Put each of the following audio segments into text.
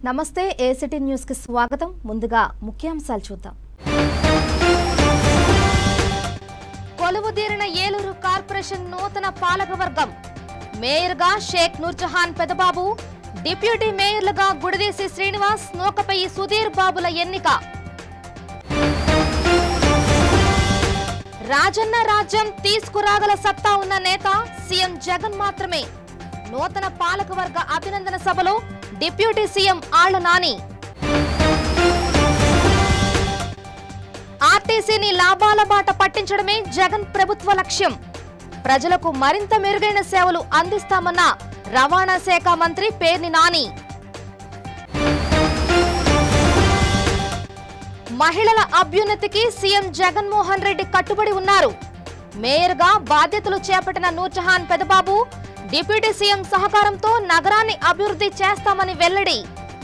నమస్తే ACT news కి స్వాగతం. ముందుగా ముఖ్యాంశాలు చూద్దాం. కొలువుదీరిన ఏలూరు కార్పొరేషన్ నూతన పాలకవర్గం. మేయర్గా షేక్ నూర్జహాన్ పెదబాబు, డిప్యూటీ మేయర్లుగా గుడిదేశి శ్రీనివాస్, నూకపల్లి సుధీర్ బాబుల ఎన్నిక. రాజన్న రాజ్యం తీసుకురాగల సత్తా ఉన్న నేత సీఎం జగన్ మాత్రమే. నూతన పాలకవర్గ అభినందన సభలో డిప్యూటీ సీఎం ఆళ్ల నాని. ఆర్టీసీని లాభాల బాట పట్టించడమే జగన్ ప్రభుత్వ లక్ష్యం. ప్రజలకు మరింత మెరుగైన సేవలు అందిస్తామన్న రవాణా శాఖ మంత్రి పేర్ని నాని. మహిళల అభ్యున్నతికి సీఎం జగన్మోహన్ రెడ్డి కట్టుబడి ఉన్నారు. మేయర్గా బాధ్యతలు చేపట్టిన నూర్జహాన్ పెదబాబు, డిప్యూటీ సీఎం సహకారంతో నగరాన్ని అభివృద్ధి చేస్తామని వెల్లడి.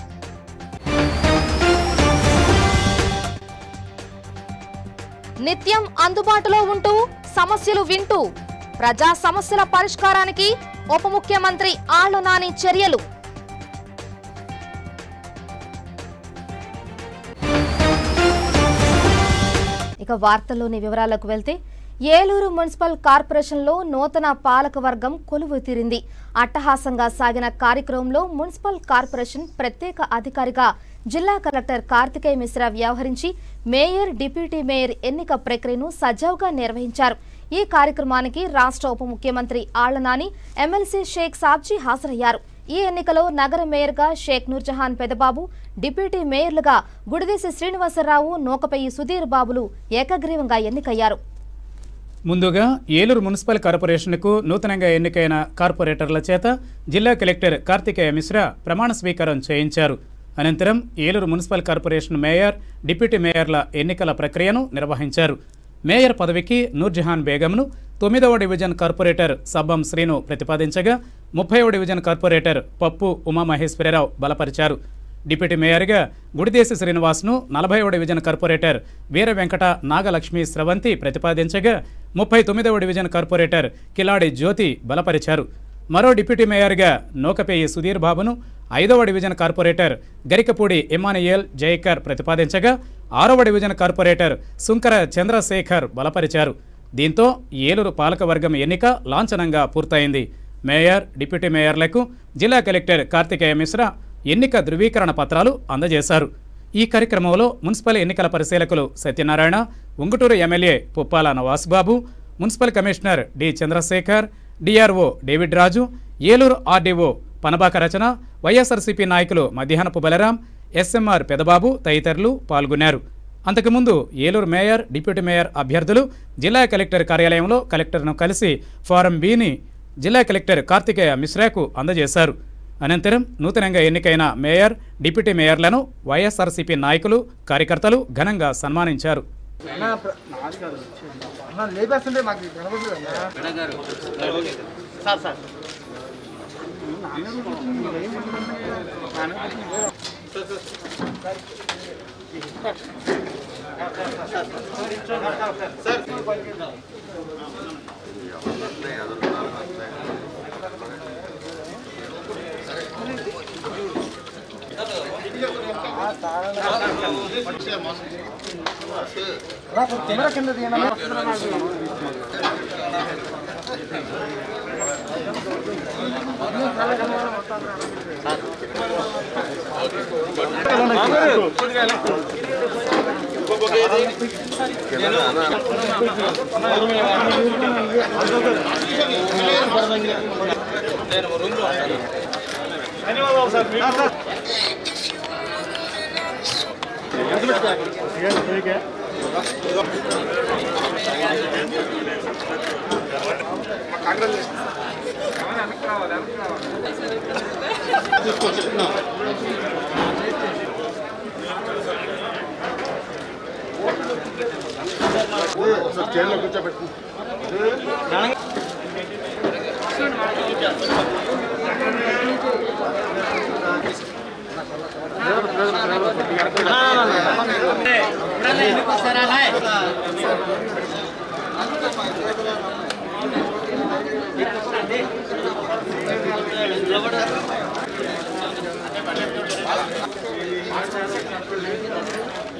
నిత్యం అందుబాటులో ఉంటూ సమస్యలు వింటూ ప్రజా సమస్యల పరిష్కారానికి ఉప ముఖ్యమంత్రి ఆళ్ల నాని చర్యలు. ఇక వార్తల్లోని వివరాలకు వెళ్తే, ఏలూరు మున్సిపల్ కార్పొరేషన్లో నూతన పాలకవర్గం కొలువు తీరింది. అట్టహాసంగా సాగిన కార్యక్రమంలో మున్సిపల్ కార్పొరేషన్ ప్రత్యేక అధికారిగా జిల్లా కలెక్టర్ కార్తికేయ మిశ్రా వ్యవహరించి మేయర్, డిప్యూటీ మేయర్ ఎన్నిక ప్రక్రియను సజావుగా నిర్వహించారు. ఈ కార్యక్రమానికి రాష్ట్ర ఉప ముఖ్యమంత్రి ఆళ్ల నాని, ఎమ్మెల్సీ షేక్ సాబ్జీ హాజరయ్యారు. ఈ ఎన్నికలో నగర మేయర్గా షేక్ నూర్జహాన్ పెదబాబు, డిప్యూటీ మేయర్లుగా గుడిదేశి శ్రీనివాసరావు, నూకపల్లి సుధీర్ బాబులు ఏకగ్రీవంగా ఎన్నికయ్యారు. ముందుగా ఏలూరు మున్సిపల్ కార్పొరేషన్కు నూతనంగా ఎన్నికైన కార్పొరేటర్ల చేత జిల్లా కలెక్టర్ కార్తికేయ మిశ్రా ప్రమాణ స్వీకారం చేయించారు. అనంతరం Eluru municipal corporation mayor, deputy మేయర్ల ఎన్నికల ప్రక్రియను నిర్వహించారు. మేయర్ పదవికి నూర్జహాన్ బేగంను 9వ డివిజన్ కార్పొరేటర్ సబ్బం శ్రీను ప్రతిపాదించగా 30వ డివిజన్ కార్పొరేటర్ పప్పు ఉమామహేశ్వరరావు బలపరిచారు. డిప్యూటీ మేయర్గా గుడిదేశి శ్రీనివాస్ను 40వ డివిజన్ కార్పొరేటర్ వీర వెంకట నాగలక్ష్మి స్రవంతి ప్రతిపాదించగా 39వ డివిజన్ కార్పొరేటర్ కిలాడి జ్యోతి బలపరిచారు. మరో డిప్యూటీ మేయర్గా నూకపల్లి సుధీర్ బాబును 5వ division corporator Garikapudi Emmanuel Jaikar ప్రతిపాదించగా 6వ డివిజన్ కార్పొరేటర్ సుంకర చంద్రశేఖర్ బలపరిచారు. దీంతో ఏలూరు పాలకవర్గం ఎన్నిక లాంఛనంగా పూర్తయింది. మేయర్, డిప్యూటీ మేయర్లకు జిల్లా కలెక్టర్ కార్తికేయ మిశ్రా ఎన్నిక ధృవీకరణ పత్రాలు అందజేశారు. ఈ కార్యక్రమంలో మున్సిపల్ ఎన్నికల పరిశీలకులు Satyanarayana, Unguturu MLA Puppala Navasbabu, municipal commissioner D Chandrasekhar, DRO David Raju, Eluru RDO Panabaka Rachana, YSRCP నాయకులు మధ్యాహ్నపు బలరాం, ఎస్ఎంఆర్ పెదబాబు తదితరులు పాల్గొన్నారు. అంతకుముందు ఏలూరు మేయర్, డిప్యూటీ మేయర్ అభ్యర్థులు జిల్లా కలెక్టర్ కార్యాలయంలో కలెక్టర్ను కలిసి ఫారం బిని జిల్లా కలెక్టర్ కార్తికేయ మిశ్రాకు అందజేశారు. అనంతరం నూతనంగా ఎన్నికైన మేయర్, డిప్యూటీ మేయర్లను వైఎస్ఆర్సీపీ నాయకులు, కార్యకర్తలు ఘనంగా సన్మానించారు.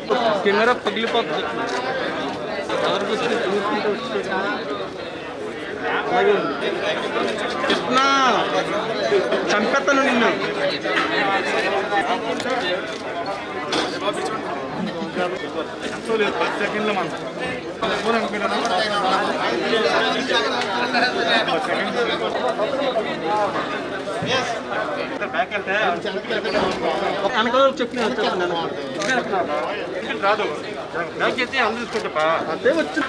కెమెరా పగిలిపోతుంది. కృష్ణ చంపేస్తాను నిన్ను. ఎంతో లేదు 10 సెకండ్ల మనం బ్యాక్ వెళ్తే అనకో చెప్పిన రాదు బ్యాక్ అయితే అందరూ తీసుకుంటా అదే వచ్చి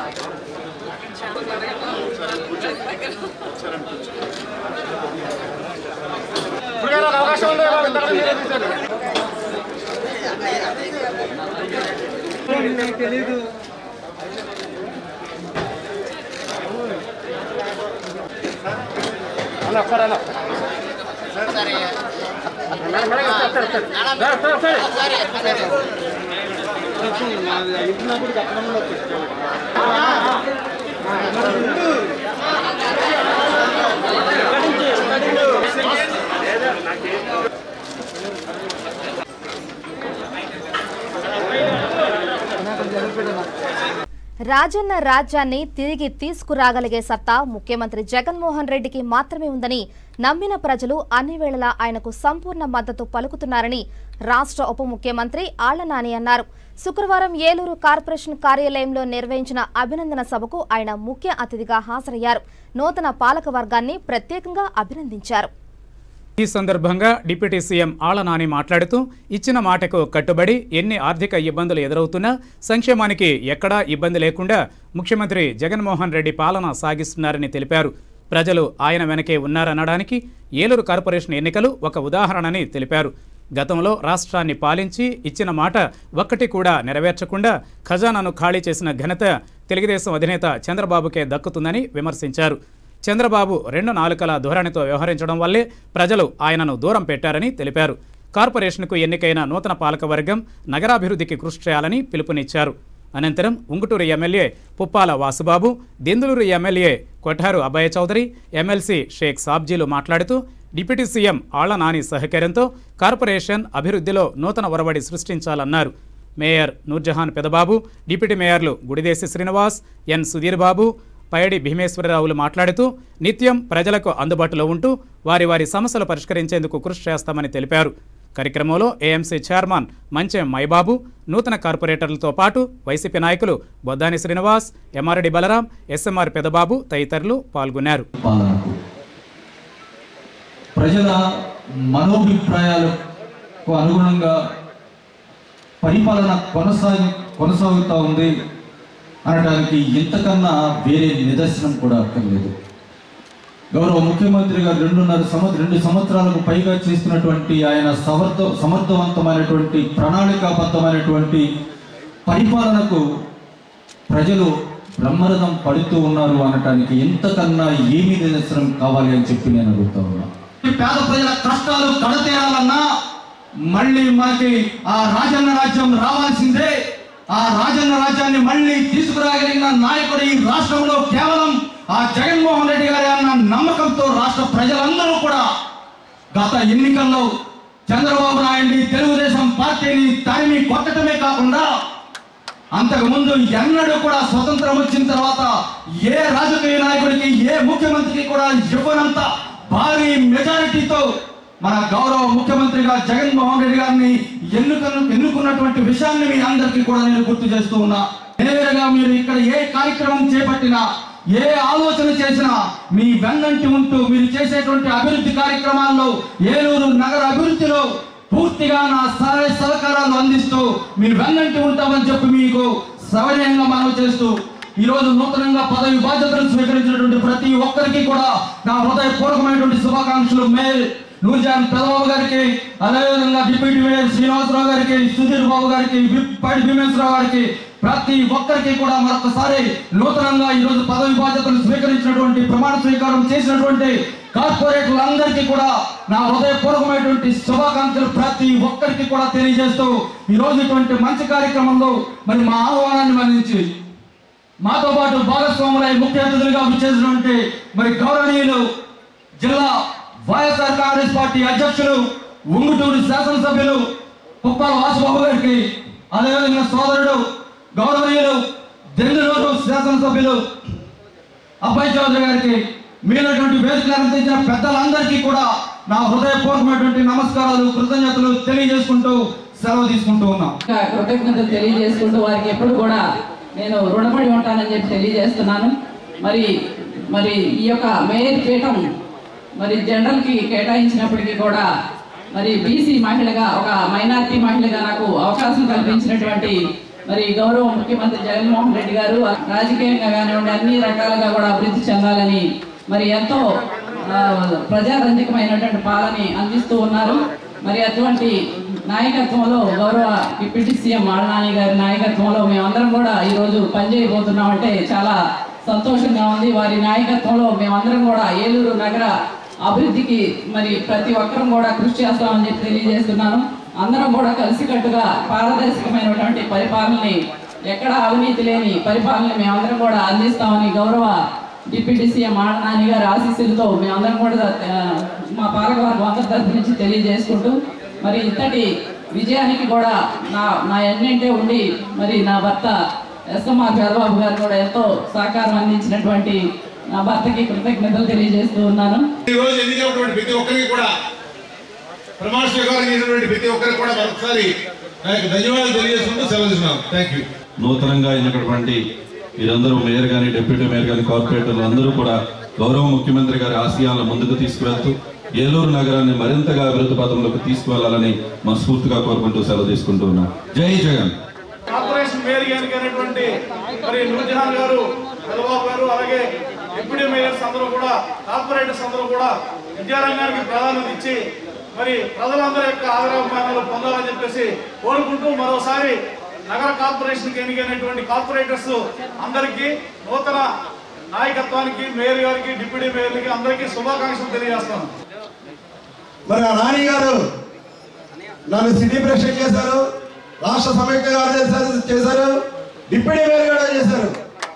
అవకాశం తెలీదు. అలా అలా రాజన్న రాజ్యాన్ని తిరిగి తీసుకురాగలిగే సత్తా ముఖ్యమంత్రి జగన్మోహన్ రెడ్డికి మాత్రమే ఉందని నమ్మిన ప్రజలు అన్ని వేళలా ఆయనకు సంపూర్ణ మద్దతు పలుకుతున్నారని రాష్ట్ర ఉప ముఖ్యమంత్రి ఆళ్ల నాని అన్నారు. శుక్రవారం ఏలూరు కార్పొరేషన్ కార్యాలయంలో నిర్వహించిన అభినందన సభకు ఆయన ముఖ్య అతిథిగా హాజరయ్యారు. నూతన పాలక వర్గాన్ని ప్రత్యేకంగా అభినందించారు. ఈ సందర్భంగా డిప్యూటీ సీఎం ఆళ్ల నాని మాట్లాడుతూ ఇచ్చిన మాటకు కట్టుబడి ఎన్ని ఆర్థిక ఇబ్బందులు ఎదురవుతున్నా సంక్షేమానికి ఎక్కడా ఇబ్బంది లేకుండా ముఖ్యమంత్రి జగన్మోహన్ రెడ్డి పాలన సాగిస్తున్నారని తెలిపారు. ప్రజలు ఆయన వెనకే ఉన్నారనడానికి ఏలూరు కార్పొరేషన్ ఎన్నికలు ఒక ఉదాహరణని తెలిపారు. గతంలో రాష్ట్రాన్ని పాలించి ఇచ్చిన మాట ఒక్కటి కూడా నెరవేర్చకుండా ఖజానాను ఖాళీ చేసిన ఘనత తెలుగుదేశం అధినేత చంద్రబాబుకే దక్కుతుందని విమర్శించారు. చంద్రబాబు 2 నాలుకల ధోరణితో వ్యవహరించడం వల్లే ప్రజలు ఆయనను దూరం పెట్టారని తెలిపారు. కార్పొరేషన్కు ఎన్నికైన నూతన పాలకవర్గం నగరాభివృద్ధికి కృషి చేయాలని పిలుపునిచ్చారు. అనంతరం Unguturu MLA Puppala Vasubabu, Denduluru MLA Kotharu Abhaya Chowdary, MLC Sheikh సాబ్జీలు మాట్లాడుతూ డిప్యూటీ సీఎం ఆళ్ల నాని సహకారంతో కార్పొరేషన్ అభివృద్ధిలో నూతన ఒరవడి సృష్టించాలన్నారు. మేయర్ నూర్జహాన్ పెదబాబు, డిప్యూటీ మేయర్లు గుడిదేశి శ్రీనివాస్, ఎన్ సుధీర్ బాబు, పైడి భీమేశ్వరరావులు మాట్లాడుతూ నిత్యం ప్రజలకు అందుబాటులో ఉంటూ వారి వారి సమస్యలు పరిష్కరించేందుకు కృషి చేస్తామని తెలిపారు. కార్యక్రమంలో ఏఎంసీ చైర్మన్ మంచెం మైబాబు, నూతన కార్పొరేటర్లతో పాటు వైసీపీ నాయకులు బొద్దాని శ్రీనివాస్, ఎంఆర్డి బలరాం, ఎస్ఎంఆర్ పెదబాబు తదితరులు పాల్గొన్నారు. ప్రజల మనోభిప్రాయాలకు అనుగుణంగా పరిపాలన కొనసాగుతూ ఉంది అనడానికి ఇంతకన్నా వేరే నిదర్శనం కూడా అక్కర్లేదు. గౌరవ ముఖ్యమంత్రి గారు 2 సంవత్సరాలకు పైగా చేస్తున్నటువంటి ఆయన సమర్థవంతమైనటువంటి ప్రణాళికాబద్ధమైనటువంటి పరిపాలనకు ప్రజలు బ్రహ్మరథం పడుతూ ఉన్నారు అనటానికి ఇంతకన్నా ఏమీ నిదర్శనం కావాలి అని చెప్పి నేను అడుగుతా ఉన్నా. పేద ప్రజల కష్టాలు కడతేరాలన్నా మళ్ళీ మనకి ఆ రాజన్న రాజ్యం రావాల్సిందే. ఆ రాజన్న రాజ్యాన్ని మళ్ళీ తీసుకురాగలిగిన నాయకుడు ఈ రాష్ట్రంలో కేవలం ఆ జగన్మోహన్ రెడ్డి గారి అన్న నమ్మకంతో రాష్ట్ర ప్రజలందరూ కూడా గత ఎన్నికల్లో చంద్రబాబు నాయుడిని తెలుగుదేశం పార్టీని తరిమి కొట్టడమే కాకుండా అంతకుముందు ఎన్నడూ కూడా స్వతంత్రం వచ్చిన తర్వాత ఏ రాజకీయ నాయకుడికి ఏ ముఖ్యమంత్రికి కూడా ఇవ్వనంత భారీ మెజారిటీతో మన గౌరవ ముఖ్యమంత్రిగా జగన్మోహన్ రెడ్డి గారిని ఎన్నుకున్నటువంటి విషయాన్ని మీ అందరికీ కూడా నేను గుర్తు చేస్తూ ఉన్నా. నేరుగా మీరు ఇక్కడ ఏ కార్యక్రమం చేపట్టినా ఏ ఆలోచన చేసినా మీ వెన్నంటి ఉంటూ మీరు చేసేటువంటి అభివృద్ధి కార్యక్రమాల్లో ఏలూరు నగర అభివృద్ధిలో పూర్తిగా నా సహాయ సహకారాలు అందిస్తూ మీరు వెన్నంటి ఉంటామని చెప్పి మీకు సవినయంగా మనవి చేస్తూ ఈ రోజు నూతనంగా పదవి బాధ్యతలు స్వీకరించినటువంటి ప్రతి ఒక్కరికి కూడా నా హృదయపూర్వకమైనటువంటి శుభాకాంక్షలు. మేయర్ నూర్జహాన్ పెదబాబు గారికి, అదేవిధంగా డిప్యూటీ మేయర్ శ్రీనివాసరావు గారికి, సుధీర్ బాబు గారికి, పైడి భీమేశ్వరరావు గారికి, ప్రతి ఒక్కరికి కూడా మరొకసారి నూతనంగా ఈ రోజు పదవి బాధ్యతలు స్వీకరించినటువంటి ప్రమాణ స్వీకారం చేసినటువంటి కార్పొరేటర్లందరికీ కూడా నా హృదయపూర్వకమైనటువంటి శుభాకాంక్షలు ప్రతి ఒక్కరికి కూడా తెలియజేస్తూ ఈ రోజు ఇటువంటి మంచి కార్యక్రమంలో మరి మా ఆహ్వానాన్ని మన్నించి మాతో పాటు భాగస్వాములై ముఖ్య అతిథులుగా విచ్చేసినటువంటి మరి గౌరవనీయులు జిల్లా వైఎస్ఆర్ కాంగ్రెస్ పార్టీ అధ్యక్షులు ఉంగుటూరు శాసనసభ్యులు పుప్పాల వాసుబాబు గారికి, అదేవిధంగా సోదరుడు గౌరవనీయులు దెందులూరు శాసనసభ్యులు అభయ్ చౌదరి గారికి మీనటువంటి వేదికలు అందించిన పెద్దలందరికీ కూడా నా హృదయపూర్వకమైనటువంటి నమస్కారాలు కృతజ్ఞతలు తెలియజేసుకుంటూ సెలవు తీసుకుంటూ ఉన్నాం. కృతజ్ఞతలు తెలియజేసుకుంటూ వారికి ఎప్పుడు కూడా నేను రుణపడి ఉంటానని చెప్పి తెలియజేస్తున్నాను. మరి ఈ యొక్క మేయర్ పీఠం మరి జనరల్కి కేటాయించినప్పటికీ కూడా మరి బీసీ మహిళగా ఒక మైనారిటీ మహిళగా నాకు అవకాశం కల్పించినటువంటి మరి గౌరవ ముఖ్యమంత్రి జగన్మోహన్ రెడ్డి గారు రాజకీయంగా కానివ్వండి అన్ని రకాలుగా కూడా అభివృద్ధి చెందాలని మరి ఎంతో ప్రజారంజకమైనటువంటి పాలన అందిస్తూ ఉన్నారు. మరి అటువంటి నాయకత్వంలో గౌరవ డిప్యూటీ సీఎం ఆళ్నాని గారి నాయకత్వంలో మేమందరం కూడా ఈరోజు పనిచేయబోతున్నామంటే చాలా సంతోషంగా ఉంది. వారి నాయకత్వంలో మేమందరం కూడా ఏలూరు నగర అభివృద్ధికి మరి ప్రతి ఒక్కరం కూడా కృషి చేస్తామని చెప్పి తెలియజేస్తున్నాను. అందరం కూడా కలిసికట్టుగా పారదర్శకమైనటువంటి పరిపాలనని ఎక్కడ అవినీతి లేని పరిపాలనని మేమందరం కూడా అందిస్తామని గౌరవ డిప్యూటీ సీఎం ఆళ్నాని గారి ఆశీస్సులతో మేమందరం కూడా మా పాలకవర్గం అందరి తరఫు నుంచి తెలియజేసుకుంటూ మరి ఇంతటి విజయానికి కూడా నా ఎన్నింటే ఉండి మరి నా భర్త ఎస్ఎంఆర్ చంద్రబాబు గారు కూడా ఎంతో సహకారం అందించినటువంటి నా భర్తకి కృతజ్ఞతలు తెలియజేస్తూ ఉన్నాను. ఈ రోజు ఎన్నికైనటువంటి ప్రతి ఒక్కరికి కూడా ప్రమాణ స్వీకారం చేసినటువంటి ప్రతి ఒక్కరికి కూడా మరొకసారి ధన్యవాదాలు తెలియజేసుకుంటూ సెలవు తీసుకున్నాం. Thank you. నూతనంగా ఎన్నికటువంటి వీరందరూ మేయర్ కానీ డిప్యూటీ మేయర్ కానీ కార్పొరేటర్లు అందరూ కూడా గౌరవ ముఖ్యమంత్రి గారి ఆశయాలను ముందుకు తీసుకువెళ్తూ ఏలూరు నగరాన్ని మరింతగా అభివృద్ధి పథంలోకి తీసుకువెళ్లాలని మనస్ఫూర్తిగా కోరుకుంటూ సెలవు తీసుకుంటూ ఉన్నాం. జై జగన్. కార్పొరేషన్ మేయర్ గారికి మరి నూర్జహాన్ గారు, చంద్రబాబు గారు, అలాగే డిప్యూటీ మేయర్స్ అందరూ కూడా, కార్పొరేటర్స్ అందరూ కూడా విద్యారంగానికి ప్రాధాన్యత ఇచ్చి మరి ప్రజలందరి యొక్క ఆదరాభిమానాలు పొందాలని చెప్పేసి కోరుకుంటూ మరోసారి నగర కార్పొరేషన్కి ఎన్నికైనటువంటి కార్పొరేటర్స్ అందరికీ, నూతన నాయకత్వానికి, మేయర్ గారికి, డిప్యూటీ మేయర్లకి అందరికీ శుభాకాంక్షలు తెలియజేస్తాను. మరి ఆ నాని గారు నన్ను సిటీ ప్రెసిడెంట్ చేశారు, రాష్ట్ర సమైక్య కార్యదర్శి చేశారు, డిప్యూటీ మేయర్ కూడా చేశారు.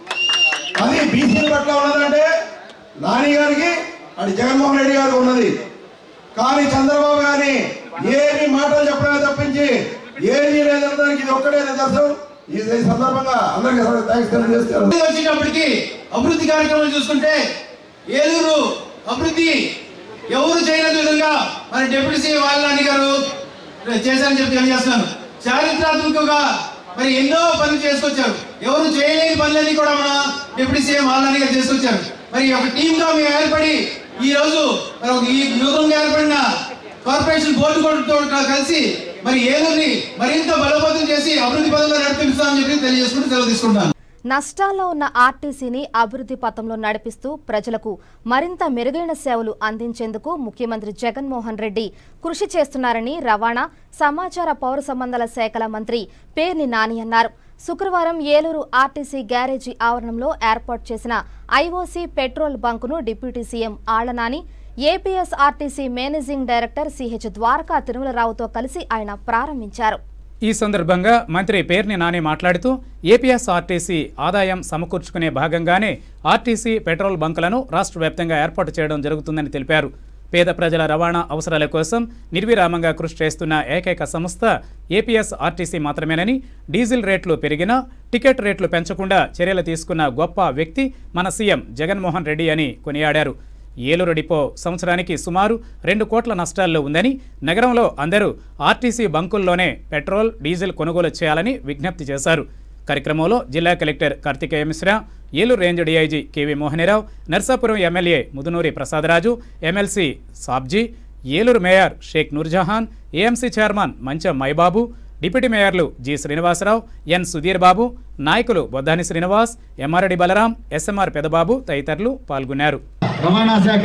అది బీసీల పట్ల ఉన్నదంటే నాని గారికి అది జగన్మోహన్ రెడ్డి గారు ఉన్నది. కానీ చంద్రబాబు గారిని ఏమి మాటలు చెప్పడమే తప్పించి ఏమీ లేదనడానికి ఇది ఒక్కడే నిదర్శనం. ఈ సందర్భంగా అందరికీ థ్యాంక్స్ తెలియజేస్తారు. వచ్చేటప్పటికి అభివృద్ధి కార్యక్రమాలు చూసుకుంటే ఏలూరు అభివృద్ధి ఎవరు చేయని విధంగా మన డిప్యూటీ సీఎం ఆళ్నాని గారు చేశారని చెప్పి తెలియజేస్తున్నాను. చారిత్రాత్మకంగా మరి ఎన్నో పనులు చేసుకొచ్చారు. ఎవరు చేయలేని పనులన్నీ కూడా మన డిప్యూటీ సీఎం ఆళ్నాని గారు చేసుకొచ్చారు. మరి ఒక టీమ్ గా మేము ఏర్పడి ఈ రోజు ఈ నూతనంగా ఏర్పడిన కార్పొరేషన్ బోర్డు కలిసి మరి ఏలూరుని మరింత బలోపేతం చేసి అభివృద్ధి పదంలో నడిపిస్తామని చెప్పి తెలియజేసుకుంటూ సెలవు తీసుకుంటాను. నష్టాల్లో ఉన్న ఆర్టీసీని అభివృద్ధి పథంలో నడిపిస్తూ ప్రజలకు మరింత మెరుగైన సేవలు అందించేందుకు ముఖ్యమంత్రి జగన్మోహన్ రెడ్డి కృషి చేస్తున్నారని రవాణా, సమాచార పౌర సంబంధాల శాఖల మంత్రి పేర్ని నాని అన్నారు. శుక్రవారం ఏలూరు ఆర్టీసీ గ్యారేజీ ఆవరణంలో ఏర్పాటు చేసిన IOC petrol బంకును deputy CM ఆళ్నాని, APSRTC managing director CH Dwaraka తిరుమలరావుతో కలిసి ఆయన ప్రారంభించారు. ఈ సందర్భంగా మంత్రి పేర్ని నాని మాట్లాడుతూ ఏపీఎస్ఆర్టీసీ ఆదాయం సమకూర్చుకునే భాగంగానే ఆర్టీసీ పెట్రోల్ బంకులను రాష్ట్ర వ్యాప్తంగా ఏర్పాటు చేయడం జరుగుతుందని తెలిపారు. పేద ప్రజల రవాణా అవసరాల కోసం నిర్విరామంగా కృషి చేస్తున్న ఏకైక సంస్థ ఏపీఎస్ఆర్టీసీ మాత్రమేనని, డీజిల్ రేట్లు పెరిగినా టికెట్ రేట్లు పెంచకుండా చర్యలు తీసుకున్న గొప్ప వ్యక్తి మన సీఎం జగన్మోహన్ రెడ్డి అని కొనియాడారు. ఏలూరు డిపో సంవత్సరానికి సుమారు 2 కోట్ల నష్టాల్లో ఉందని, నగరంలో అందరూ ఆర్టీసీ బంకుల్లోనే పెట్రోల్, డీజిల్ కొనుగోలు చేయాలని విజ్ఞప్తి చేశారు. కార్యక్రమంలో జిల్లా collector Karthikeya Mishra, Eluru range DIG KV Mohanarao, Narsapuram MLA Mudunuri Prasadaraju, MLC Sabji, Eluru mayor Sheikh Noorjahan, AMC chairman Mancham Maibabu, deputy మేయర్లు జి శ్రీనివాసరావు, ఎన్ సుధీర్ బాబు, నాయకులు బొద్దాని శ్రీనివాస్, ఎంఆర్డి బలరాం, ఎస్ఎంఆర్ పెదబాబు తదితరులు పాల్గొన్నారు. రవాణా శాఖ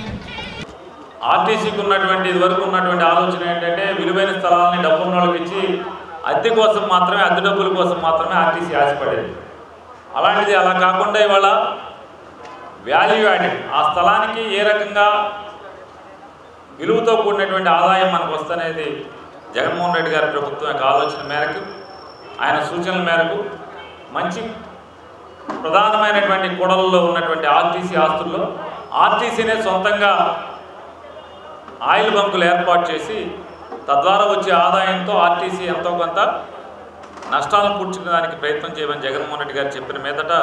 ఆర్టీసీకి ఉన్నటువంటి ఇదివరకు ఉన్నటువంటి ఆలోచన ఏంటంటే విలువైన స్థలాలని డబ్బున్న వాళ్ళకి ఇచ్చి అద్దె కోసం మాత్రమే, అద్దె డబ్బుల కోసం మాత్రమే ఆర్టీసీ ఆశపడేది. అలాంటిది అలా కాకుండా ఇవాళ వాల్యూ యాడెడ్, ఆ స్థలానికి ఏ రకంగా విలువతో కూడినటువంటి ఆదాయం మనకు వస్తనేది జగన్మోహన్ రెడ్డి గారి ప్రభుత్వం యొక్క ఆలోచన మేరకు, ఆయన సూచనల మేరకు మంచి ప్రధానమైనటువంటి కూడలలో ఉన్నటువంటి ఆర్టీసీ ఆస్తుల్లో ఆర్టీసీనే సొంతంగా ఆయిల్ బంకులు ఏర్పాటు చేసి తద్వారా వచ్చే ఆదాయంతో ఆర్టీసీ ఎంతో కొంత నష్టాలను పూడ్చుకోవడానికి ప్రయత్నం చేయమని జగన్మోహన్ రెడ్డి గారు చెప్పిన మీదట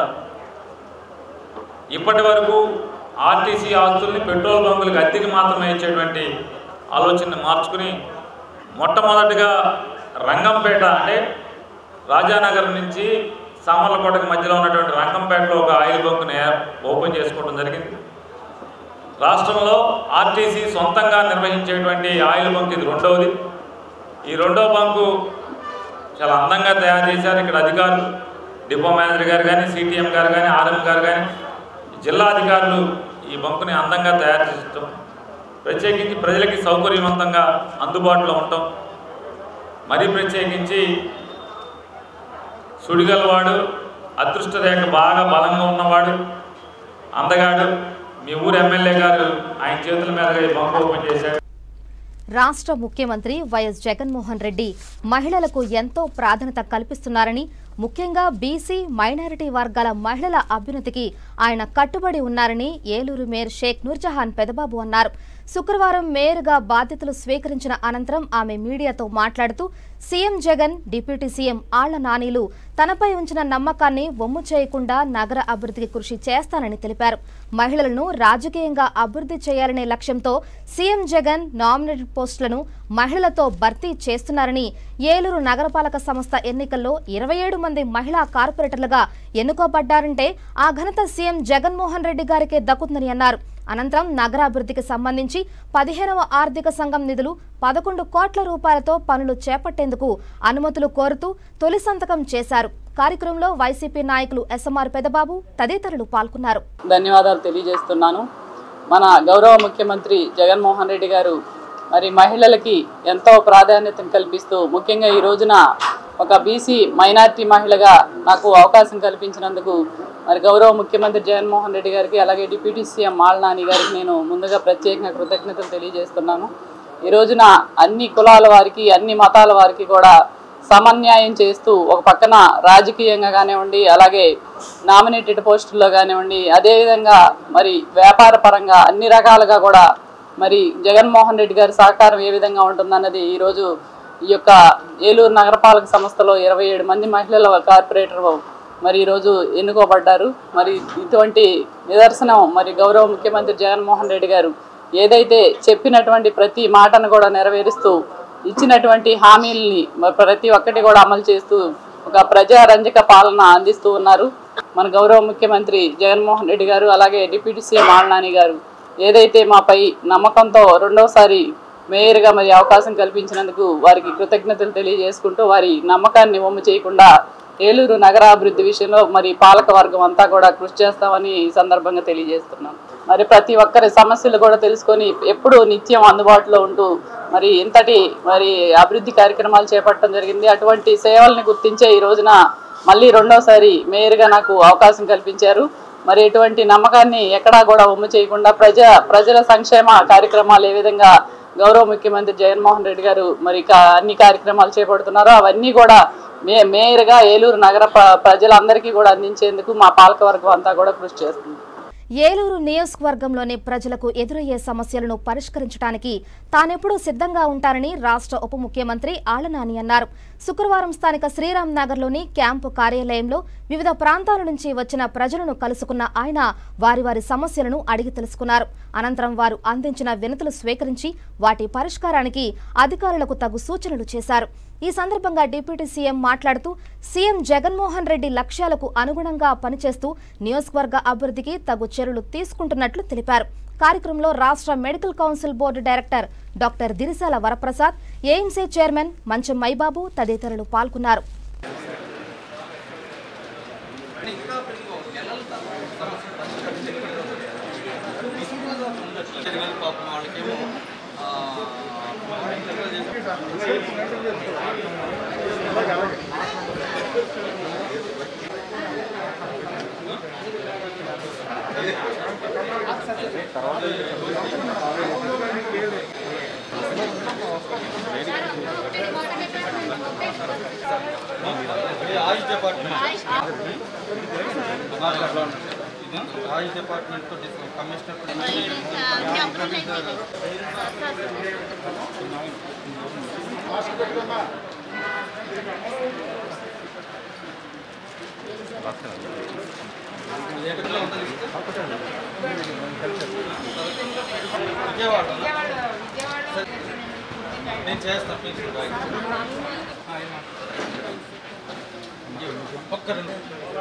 ఇప్పటి వరకు ఆర్టీసీ ఆస్తుల్ని పెట్రోల్ బంకులకు అద్దెకి మాత్రమే ఇచ్చేటువంటి ఆలోచనని మార్చుకుని మొట్టమొదటిగా రంగంపేట అంటే రాజానగర్ నుంచి సామర్లకోటకి మధ్యలో ఉన్నటువంటి రంగంపేటలో ఒక ఆయిల్ బంకుని ఓపెన్ చేసుకోవడం జరిగింది. రాష్ట్రంలో ఆర్టీసీ సొంతంగా నిర్వహించేటువంటి ఆయిల్ బంక్ ఇది రెండవది. ఈ రెండో బంకు చాలా అందంగా తయారు చేశారు. ఇక్కడ అధికారులు డిపో మేనేజర్ గారు కానీ, సిటిఎం గారు కానీ, ఆర్ఎం గారు కానీ, జిల్లా అధికారులు ఈ బంకుని అందంగా తయారు చేస్తాం, ప్రత్యేకించి ప్రజలకి సౌకర్యవంతంగా అందుబాటులో ఉంటాం. మరీ ప్రత్యేకించి సుడిగలవాడు, అదృష్ట రేఖ బాగా బలంగా ఉన్నవాడు, అందగాడు మీ ఊరు ఎమ్మెల్యే గారు ఆయన చేతుల మీదుగా ఈ బంకు ఓపెన్ చేశాడు. రాష్ట్ర ముఖ్యమంత్రి వైఎస్ జగన్మోహన్ రెడ్డి మహిళలకు ఎంతో ప్రాధాన్యత కల్పిస్తున్నారని, ముఖ్యంగా బీసీ మైనారిటీ వర్గాల మహిళల అభ్యున్నతికి ఆయన కట్టుబడి ఉన్నారని ఏలూరు మేయర్ షేక్ నూర్జహాన్ పెదబాబు అన్నారు. శుక్రవారం మేయర్గా బాధ్యతలు స్వీకరించిన అనంతరం ఆమె మీడియాతో మాట్లాడుతూ CM Jagan, deputy CM Alla నానీలు తనపై ఉంచిన నమ్మకాన్ని వమ్ము చేయకుండా నగర అభివృద్ధికి కృషి చేస్తానని తెలిపారు. మహిళలను రాజకీయంగా అభివృద్ధి చేయాలనే లక్ష్యంతో సీఎం జగన్ నామినేటెడ్ పోస్టులను మహిళలతో భర్తీ చేస్తున్నారని, ఏలూరు నగరపాలక సంస్థ ఎన్నికల్లో 27 మంది మహిళా కార్పొరేటర్లుగా ఎన్నుకోబడ్డారంటే ఆ ఘనత సీఎం జగన్మోహన్ రెడ్డి గారికే దక్కుతుందని అన్నారు. అనంతరం నగరాభివృద్ధికి సంబంధించి 15వ ఆర్థిక సంఘం నిధులు 11 కోట్ల రూపాయలతో పనులు చేపట్టేందుకు అనుమతులు కోరుతూ తొలి సంతకం చేశారు. కార్యక్రమంలో వైసీపీ నాయకులు ఎస్ఎంఆర్ పెదబాబు తదితరులు పాల్గొన్నారు. ధన్యవాదాలు తెలియజేస్తున్నాను. మన గౌరవ ముఖ్యమంత్రి జగన్మోహన్ రెడ్డి గారు మరి మహిళలకి ఎంతో ప్రాధాన్యతను కల్పిస్తూ, ముఖ్యంగా ఈ రోజున ఒక బీసీ మైనారిటీ మహిళగా నాకు అవకాశం కల్పించినందుకు మరి గౌరవ ముఖ్యమంత్రి జగన్మోహన్ రెడ్డి గారికి, అలాగే డిప్యూటీ సీఎం ఆళ్ల నాని గారికి నేను ముందుగా ప్రత్యేకంగా కృతజ్ఞతలు తెలియజేస్తున్నాను. ఈ రోజున అన్ని కులాల వారికి, అన్ని మతాల వారికి కూడా సమన్యాయం చేస్తూ ఒక పక్కన రాజకీయంగా కానివ్వండి, అలాగే నామినేటెడ్ పోస్టుల్లో కానివ్వండి, అదేవిధంగా మరి వ్యాపార పరంగా అన్ని రకాలుగా కూడా మరి జగన్మోహన్ రెడ్డి గారి సహకారం ఏ విధంగా ఉంటుందన్నది ఈరోజు ఈ యొక్క ఏలూరు నగరపాలక సంస్థలో 27 మంది మహిళల కార్పొరేటర్ మరి ఈరోజు ఎన్నుకోబడ్డారు. మరి ఇటువంటి నిదర్శనం మరి గౌరవ ముఖ్యమంత్రి జగన్మోహన్ రెడ్డి గారు ఏదైతే చెప్పినటువంటి ప్రతి మాటను కూడా నెరవేరుస్తూ, ఇచ్చినటువంటి హామీలని ప్రతి ఒక్కటి కూడా అమలు చేస్తూ ఒక ప్రజారంజక పాలన అందిస్తూ ఉన్నారు. మన గౌరవ ముఖ్యమంత్రి జగన్మోహన్ రెడ్డి గారు, అలాగే డిప్యూటీ సీఎం ఆళ్ల నాని గారు ఏదైతే మాపై నమ్మకంతో రెండోసారి మేయర్గా మరి అవకాశం కల్పించినందుకు వారికి కృతజ్ఞతలు తెలియజేసుకుంటూ, వారి నమ్మకాన్ని వమ్ము చేయకుండా ఏలూరు నగరాభివృద్ధి విషయంలో మరి పాలక వర్గం అంతా కూడా కృషి చేస్తామని ఈ సందర్భంగా తెలియజేస్తున్నాం. మరి ప్రతి ఒక్కరి సమస్యలు కూడా తెలుసుకొని ఎప్పుడూ నిత్యం అందుబాటులో ఉంటూ మరి ఇంతటి మరి అభివృద్ధి కార్యక్రమాలు చేపట్టడం జరిగింది. అటువంటి సేవల్ని గుర్తించే ఈ రోజున మళ్ళీ రెండోసారి మేయర్గా నాకు అవకాశం కల్పించారు. మరి ఎటువంటి నమ్మకాన్ని ఎక్కడా కూడా వమ్ము చేయకుండా ప్రజల సంక్షేమ కార్యక్రమాలు ఏ విధంగా గౌరవ ముఖ్యమంత్రి జగన్మోహన్ రెడ్డి గారు మరి అన్ని కార్యక్రమాలు చేపడుతున్నారో అవన్నీ కూడా మేయర్గా ఏలూరు నగర ప్రజలందరికీ కూడా అందించేందుకు మా పాలకవర్గం అంతా కూడా కృషి చేస్తుంది. ఏలూరు నియోజకవర్గంలోని ప్రజలకు ఎదురయ్యే సమస్యలను పరిష్కరించడానికి తానెప్పుడూ సిద్ధంగా ఉంటారని రాష్ట్ర ఉప ముఖ్యమంత్రి ఆళ్ల నాని అన్నారు. శుక్రవారం స్థానిక శ్రీరామ్ నగర్లోని క్యాంపు కార్యాలయంలో వివిధ ప్రాంతాల నుంచి వచ్చిన ప్రజలను కలుసుకున్న ఆయన వారి సమస్యలను అడిగి తెలుసుకున్నారు. అనంతరం వారు అందించిన వినతులు స్వీకరించి వాటి పరిష్కారానికి అధికారులకు తగు సూచనలు చేశారు. ఈ సందర్భంగా డిప్యూటీ సీఎం మాట్లాడుతూ సీఎం జగన్మోహన్ రెడ్డి లక్ష్యాలకు అనుగుణంగా పనిచేస్తూ నియోజకవర్గ అభివృద్ధికి తగు చర్యలు తీసుకుంటున్నట్లు తెలిపారు. కార్యక్రమంలో రాష్ట్ర medical council board director doctor Dirisala Varaprasad, AMC chairman Mancham Maibabu తదితరులు పాల్గొన్నారు. आयुष डिपार्टमेंट तो कमिश्नर నేను చేస్తాను ఒక్కరు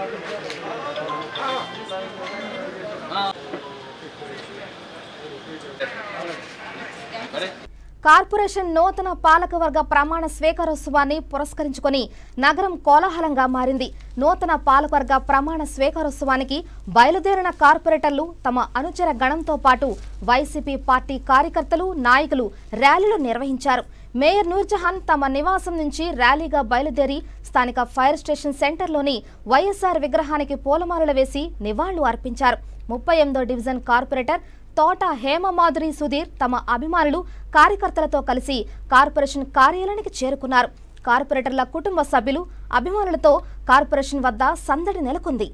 కార్పొరేషన్ నూతన పాలకవర్గ ప్రమాణ స్వీకారోత్సవాన్ని పురస్కరించుకొని నగరం కోలాహలంగా మారింది. నూతన పాలకవర్గ ప్రమాణ స్వీకారోత్సవానికి బయలుదేరిన కార్పొరేటర్లు తమ అనుచర గణంతో పాటు వైసీపీ పార్టీ కార్యకర్తలు, నాయకులు ర్యాలీలు నిర్వహించారు. మేయర్ నూర్జహాన్ తమ నివాసం నుంచి ర్యాలీగా బయలుదేరి స్థానిక ఫైర్ స్టేషన్ సెంటర్లోని వైఎస్ఆర్ విగ్రహానికి పూలమాలలు వేసి నివాళులు అర్పించారు. 38వ డివిజన్ కార్పొరేటర్ తోట హేమమాధురి సుధీర్ తమ అభిమానులు, కార్యకర్తలతో కలిసి కార్పొరేషన్ కార్యాలయానికి చేరుకున్నారు. కార్పొరేటర్ల కుటుంబ సభ్యులు, అభిమానులతో కార్పొరేషన్ వద్ద సందడి నెలకొంది.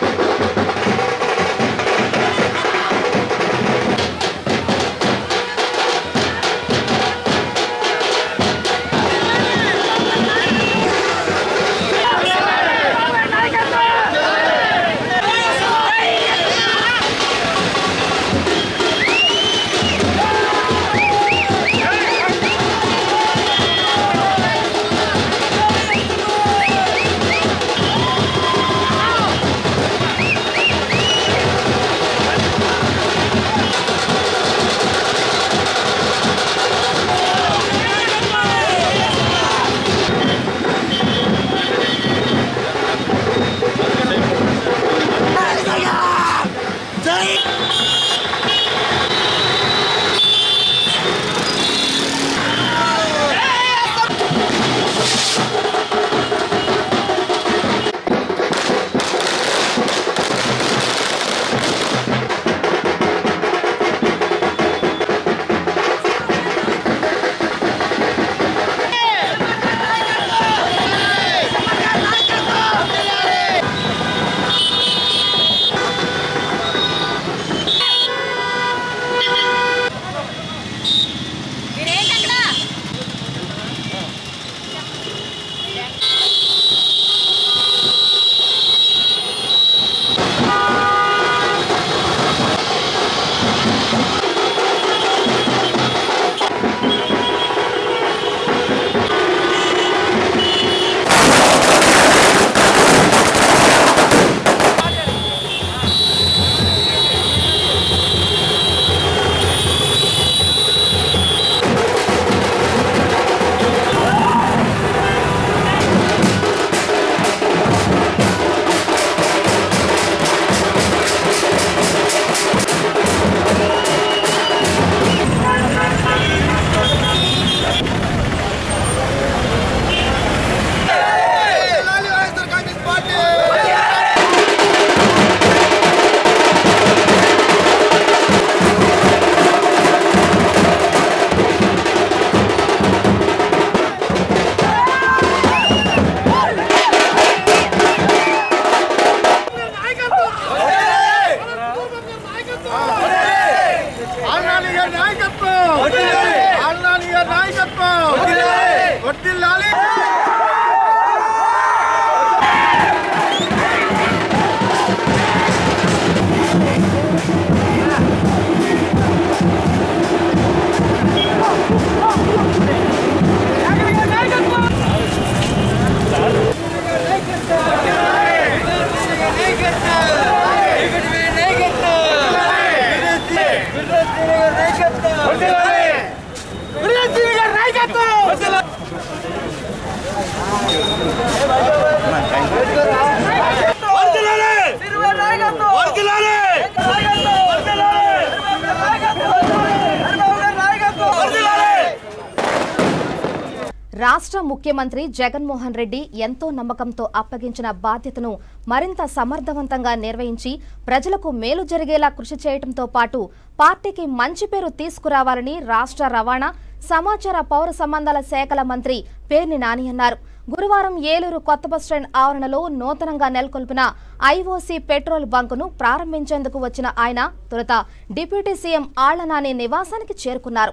రాష్ట్ర ముఖ్యమంత్రి జగన్మోహన్ రెడ్డి ఎంతో నమ్మకంతో అప్పగించిన బాధ్యతను మరింత సమర్థవంతంగా నిర్వహించి ప్రజలకు మేలు జరిగేలా కృషి చేయడంతో పాటు పార్టీకి మంచి పేరు తీసుకురావాలని రాష్ట్ర రవాణా, సమాచార పౌర సంబంధాల శాఖల మంత్రి పేర్ని నాని అన్నారు. గురువారం ఏలూరు కొత్త బస్టాండ్ ఆవరణలో నూతనంగా నెలకొల్పిన ఐఓసీ పెట్రోల్ బంకును ప్రారంభించేందుకు వచ్చిన ఆయన తొలుత డిప్యూటీ సీఎం ఆళ్ల నాని నివాసానికి చేరుకున్నారు.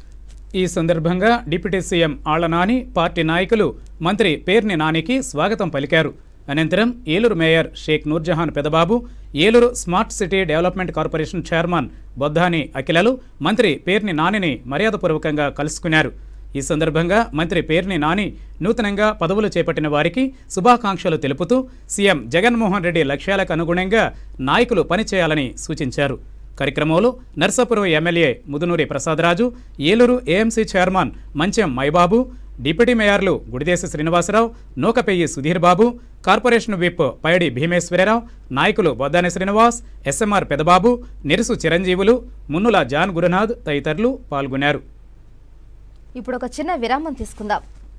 ఈ సందర్భంగా deputy CM Alla Nani, party నాయకులు మంత్రి పేర్ని నానికి స్వాగతం పలికారు. అనంతరం Eluru mayor Sheikh Noorjahan Pedababu, Eluru smart city development corporation chairman Boddani అఖిలలు మంత్రి పేర్ని నానిని మర్యాదపూర్వకంగా కలుసుకున్నారు. ఈ సందర్భంగా మంత్రి పేర్ని నాని నూతనంగా పదవులు చేపట్టిన వారికి శుభాకాంక్షలు తెలుపుతూ సీఎం జగన్మోహన్ రెడ్డి లక్ష్యాలకు అనుగుణంగా నాయకులు పనిచేయాలని సూచించారు. కార్యక్రమంలో Narsapuram MLA Mudunuri Prasadaraju, Eluru AMC chairman Manchem Maibabu, deputy మేయర్లు గుడిదేశి శ్రీనివాసరావు, నూకపెయ్యి సుధీర్ బాబు, కార్పొరేషన్ విప్ పైడి భీమేశ్వరరావు, నాయకులు బొద్దాని శ్రీనివాస్, ఎస్ఎంఆర్ పెదబాబు, నిరుసు చిరంజీవులు, మున్నుల జాన్ గురునాథ్ తదితరులు పాల్గొన్నారు. ఇప్పుడు ఒక చిన్న విరామం తీసుకుందాం.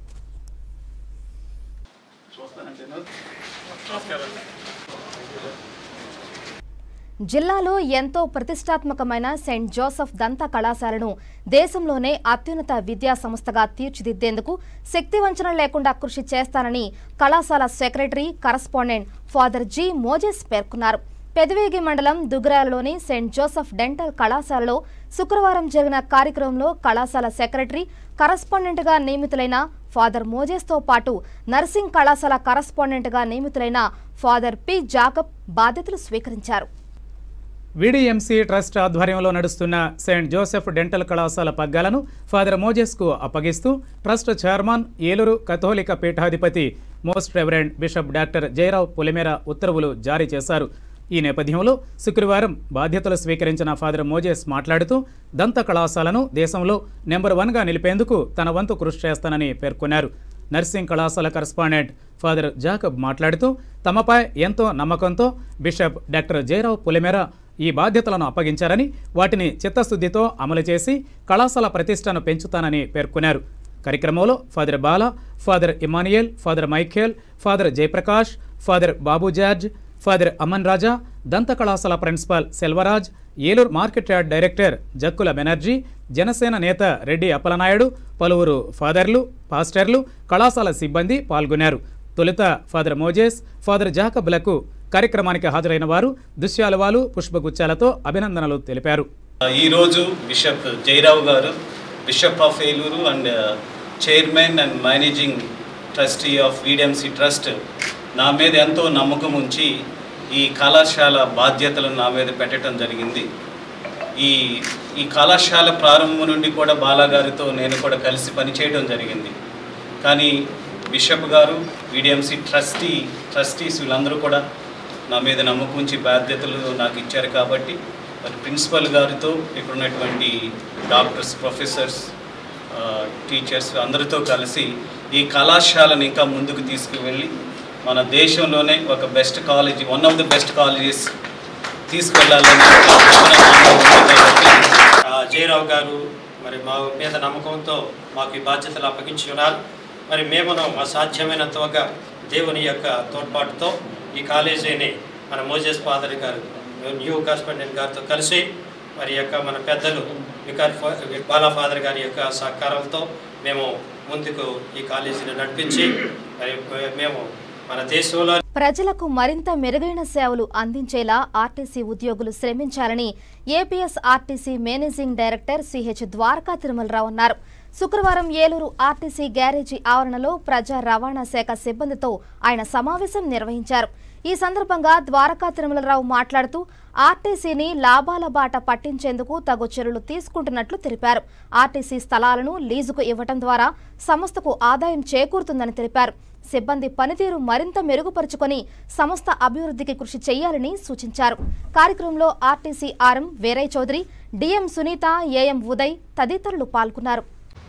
జిల్లాలో ఎంతో ప్రతిష్టాత్మకమైన సెయింట్ జోసెఫ్ దంత కళాశాలను దేశంలోనే అత్యున్నత విద్యా సంస్థగా తీర్చిదిద్దేందుకు శక్తివంచన లేకుండా కృషి చేస్తానని కళాశాల secretary correspondent father G Moses పేర్కొన్నారు. పెదవేగి మండలం దుగ్రాలలోని సెయింట్ జోసెఫ్ డెంటల్ కళాశాలలో శుక్రవారం జరిగిన కార్యక్రమంలో కళాశాల సెక్రటరీ కరస్పాండెంట్గా నియమితులైన ఫాదర్ మోజెస్తో పాటు నర్సింగ్ కళాశాల కరస్పాండెంట్గా నియమితులైన ఫాదర్ పి జాకబ్ బాధ్యతలు స్వీకరించారు. వీడీఎంసీ ట్రస్ట్ ఆధ్వర్యంలో నడుస్తున్న సెయింట్ జోసెఫ్ డెంటల్ కళాశాల పగ్గాలను ఫాదర్ మోజెస్కు అప్పగిస్తూ ట్రస్ట్ చైర్మన్ ఏలూరు కథోలిక పీఠాధిపతి most reverend bishop doctor Jayarao Polimera ఉత్తర్వులు జారీ చేశారు. ఈ నేపథ్యంలో శుక్రవారం బాధ్యతలు స్వీకరించిన ఫాదర్ మోజెస్ మాట్లాడుతూ దంత కళాశాలను దేశంలో నెంబర్ 1గా నిలిపేందుకు తన వంతు కృషి చేస్తానని పేర్కొన్నారు. నర్సింగ్ కళాశాల కరస్పాండెంట్ ఫాదర్ జాకబ్ మాట్లాడుతూ తమపై ఎంతో నమ్మకంతో బిషప్ డాక్టర్ జయరావు పొలిమేర ఈ బాధ్యతలను అప్పగించారని, వాటిని చిత్తశుద్ధితో అమలు చేసి కళాశాల ప్రతిష్టను పెంచుతానని పేర్కొన్నారు. కార్యక్రమంలో father Bala, father Emmanuel, father Michael, father Jayaprakash, father Babu George, father Aman Raja, దంత కళాశాల principal Selvaraj, Eluru market yard director Jakkula Banerjee, Janasena నేత రెడ్డి అప్పలనాయుడు, పలువురు ఫాదర్లు, పాస్టర్లు, కళాశాల సిబ్బంది పాల్గొన్నారు. తొలుత ఫాదర్ మోజెస్, ఫాదర్ జాకబ్లకు కార్యక్రమానికి హాజరైన వారు దుశ్యాలువాలు, పుష్పగుచ్చాలతో అభినందనలు తెలిపారు. ఈరోజు bishop Jayarao garu, bishop of Eluru and chairman and managing trustee of VDMC trust నా మీద ఎంతో నమ్మకం ఉంచి ఈ కళాశాల బాధ్యతలను నా మీద పెట్టడం జరిగింది. ఈ కళాశాల ప్రారంభం నుండి కూడా బాలాగారితో నేను కూడా కలిసి పనిచేయడం జరిగింది. కానీ బిషప్ గారు, వీడీఎంసీ ట్రస్టీస్ వీళ్ళందరూ కూడా నా మీద నమ్మకం ఉంచి బాధ్యతలు నాకు ఇచ్చారు. కాబట్టి మరి ప్రిన్సిపల్ గారితో ఇక్కడ ఉన్నటువంటి డాక్టర్స్, ప్రొఫెసర్స్, టీచర్స్ అందరితో కలిసి ఈ కళాశాలను ఇంకా ముందుకు తీసుకువెళ్ళి మన దేశంలోనే ఒక best college, one of the best colleges తీసుకెళ్లాలని జయరావు గారు మరి మా మీద నమ్మకంతో మాకు ఈ బాధ్యతలు అప్పగించి ఉన్నారు. మరి మేము అసాధ్యమైనంతగా దేవుని యొక్క తోడ్పాటుతో ఈ కాలేజీని మన Moses father garu, new correspondent గారితో కలిసి మరి యొక్క మన పెద్దలు బాలా ఫాదర్ గారి యొక్క సహకారంతో మేము ముందుకు ఈ కాలేజీని నడిపించి మరి మేము మన దేశంలో ప్రజలకు మరింత మెరుగైన సేవలు అందించేలా ఆర్టీసీ ఉద్యోగులు శ్రమించాలని APS RTC managing director CH Dwaraka Tirumalarao అన్నారు. శుక్రవారం ఏలూరు ఆర్టీసీ గ్యారేజీ ఆవరణలో ప్రజా రవాణా శాఖ సిబ్బందితో ఆయన సమావేశం నిర్వహించారు. ఈ సందర్భంగా ద్వారకా తిరుమలరావు మాట్లాడుతూ ఆర్టీసీని లాభాల బాట పట్టించేందుకు తగు చర్యలు తీసుకుంటున్నట్లు తెలిపారు. ఆర్టీసీ స్థలాలను లీజుకు ఇవ్వడం ద్వారా సంస్థకు ఆదాయం చేకూరుతుందని తెలిపారు. సిబ్బంది పనితీరు మరింత మెరుగుపరుచుకొని సంస్థ అభివృద్ధికి కృషి చేయాలని సూచించారు. కార్యక్రమంలో RTC RM Veeraiah Chowdary, DM Sunitha, AM Uday తదితరులు పాల్గొన్నారు.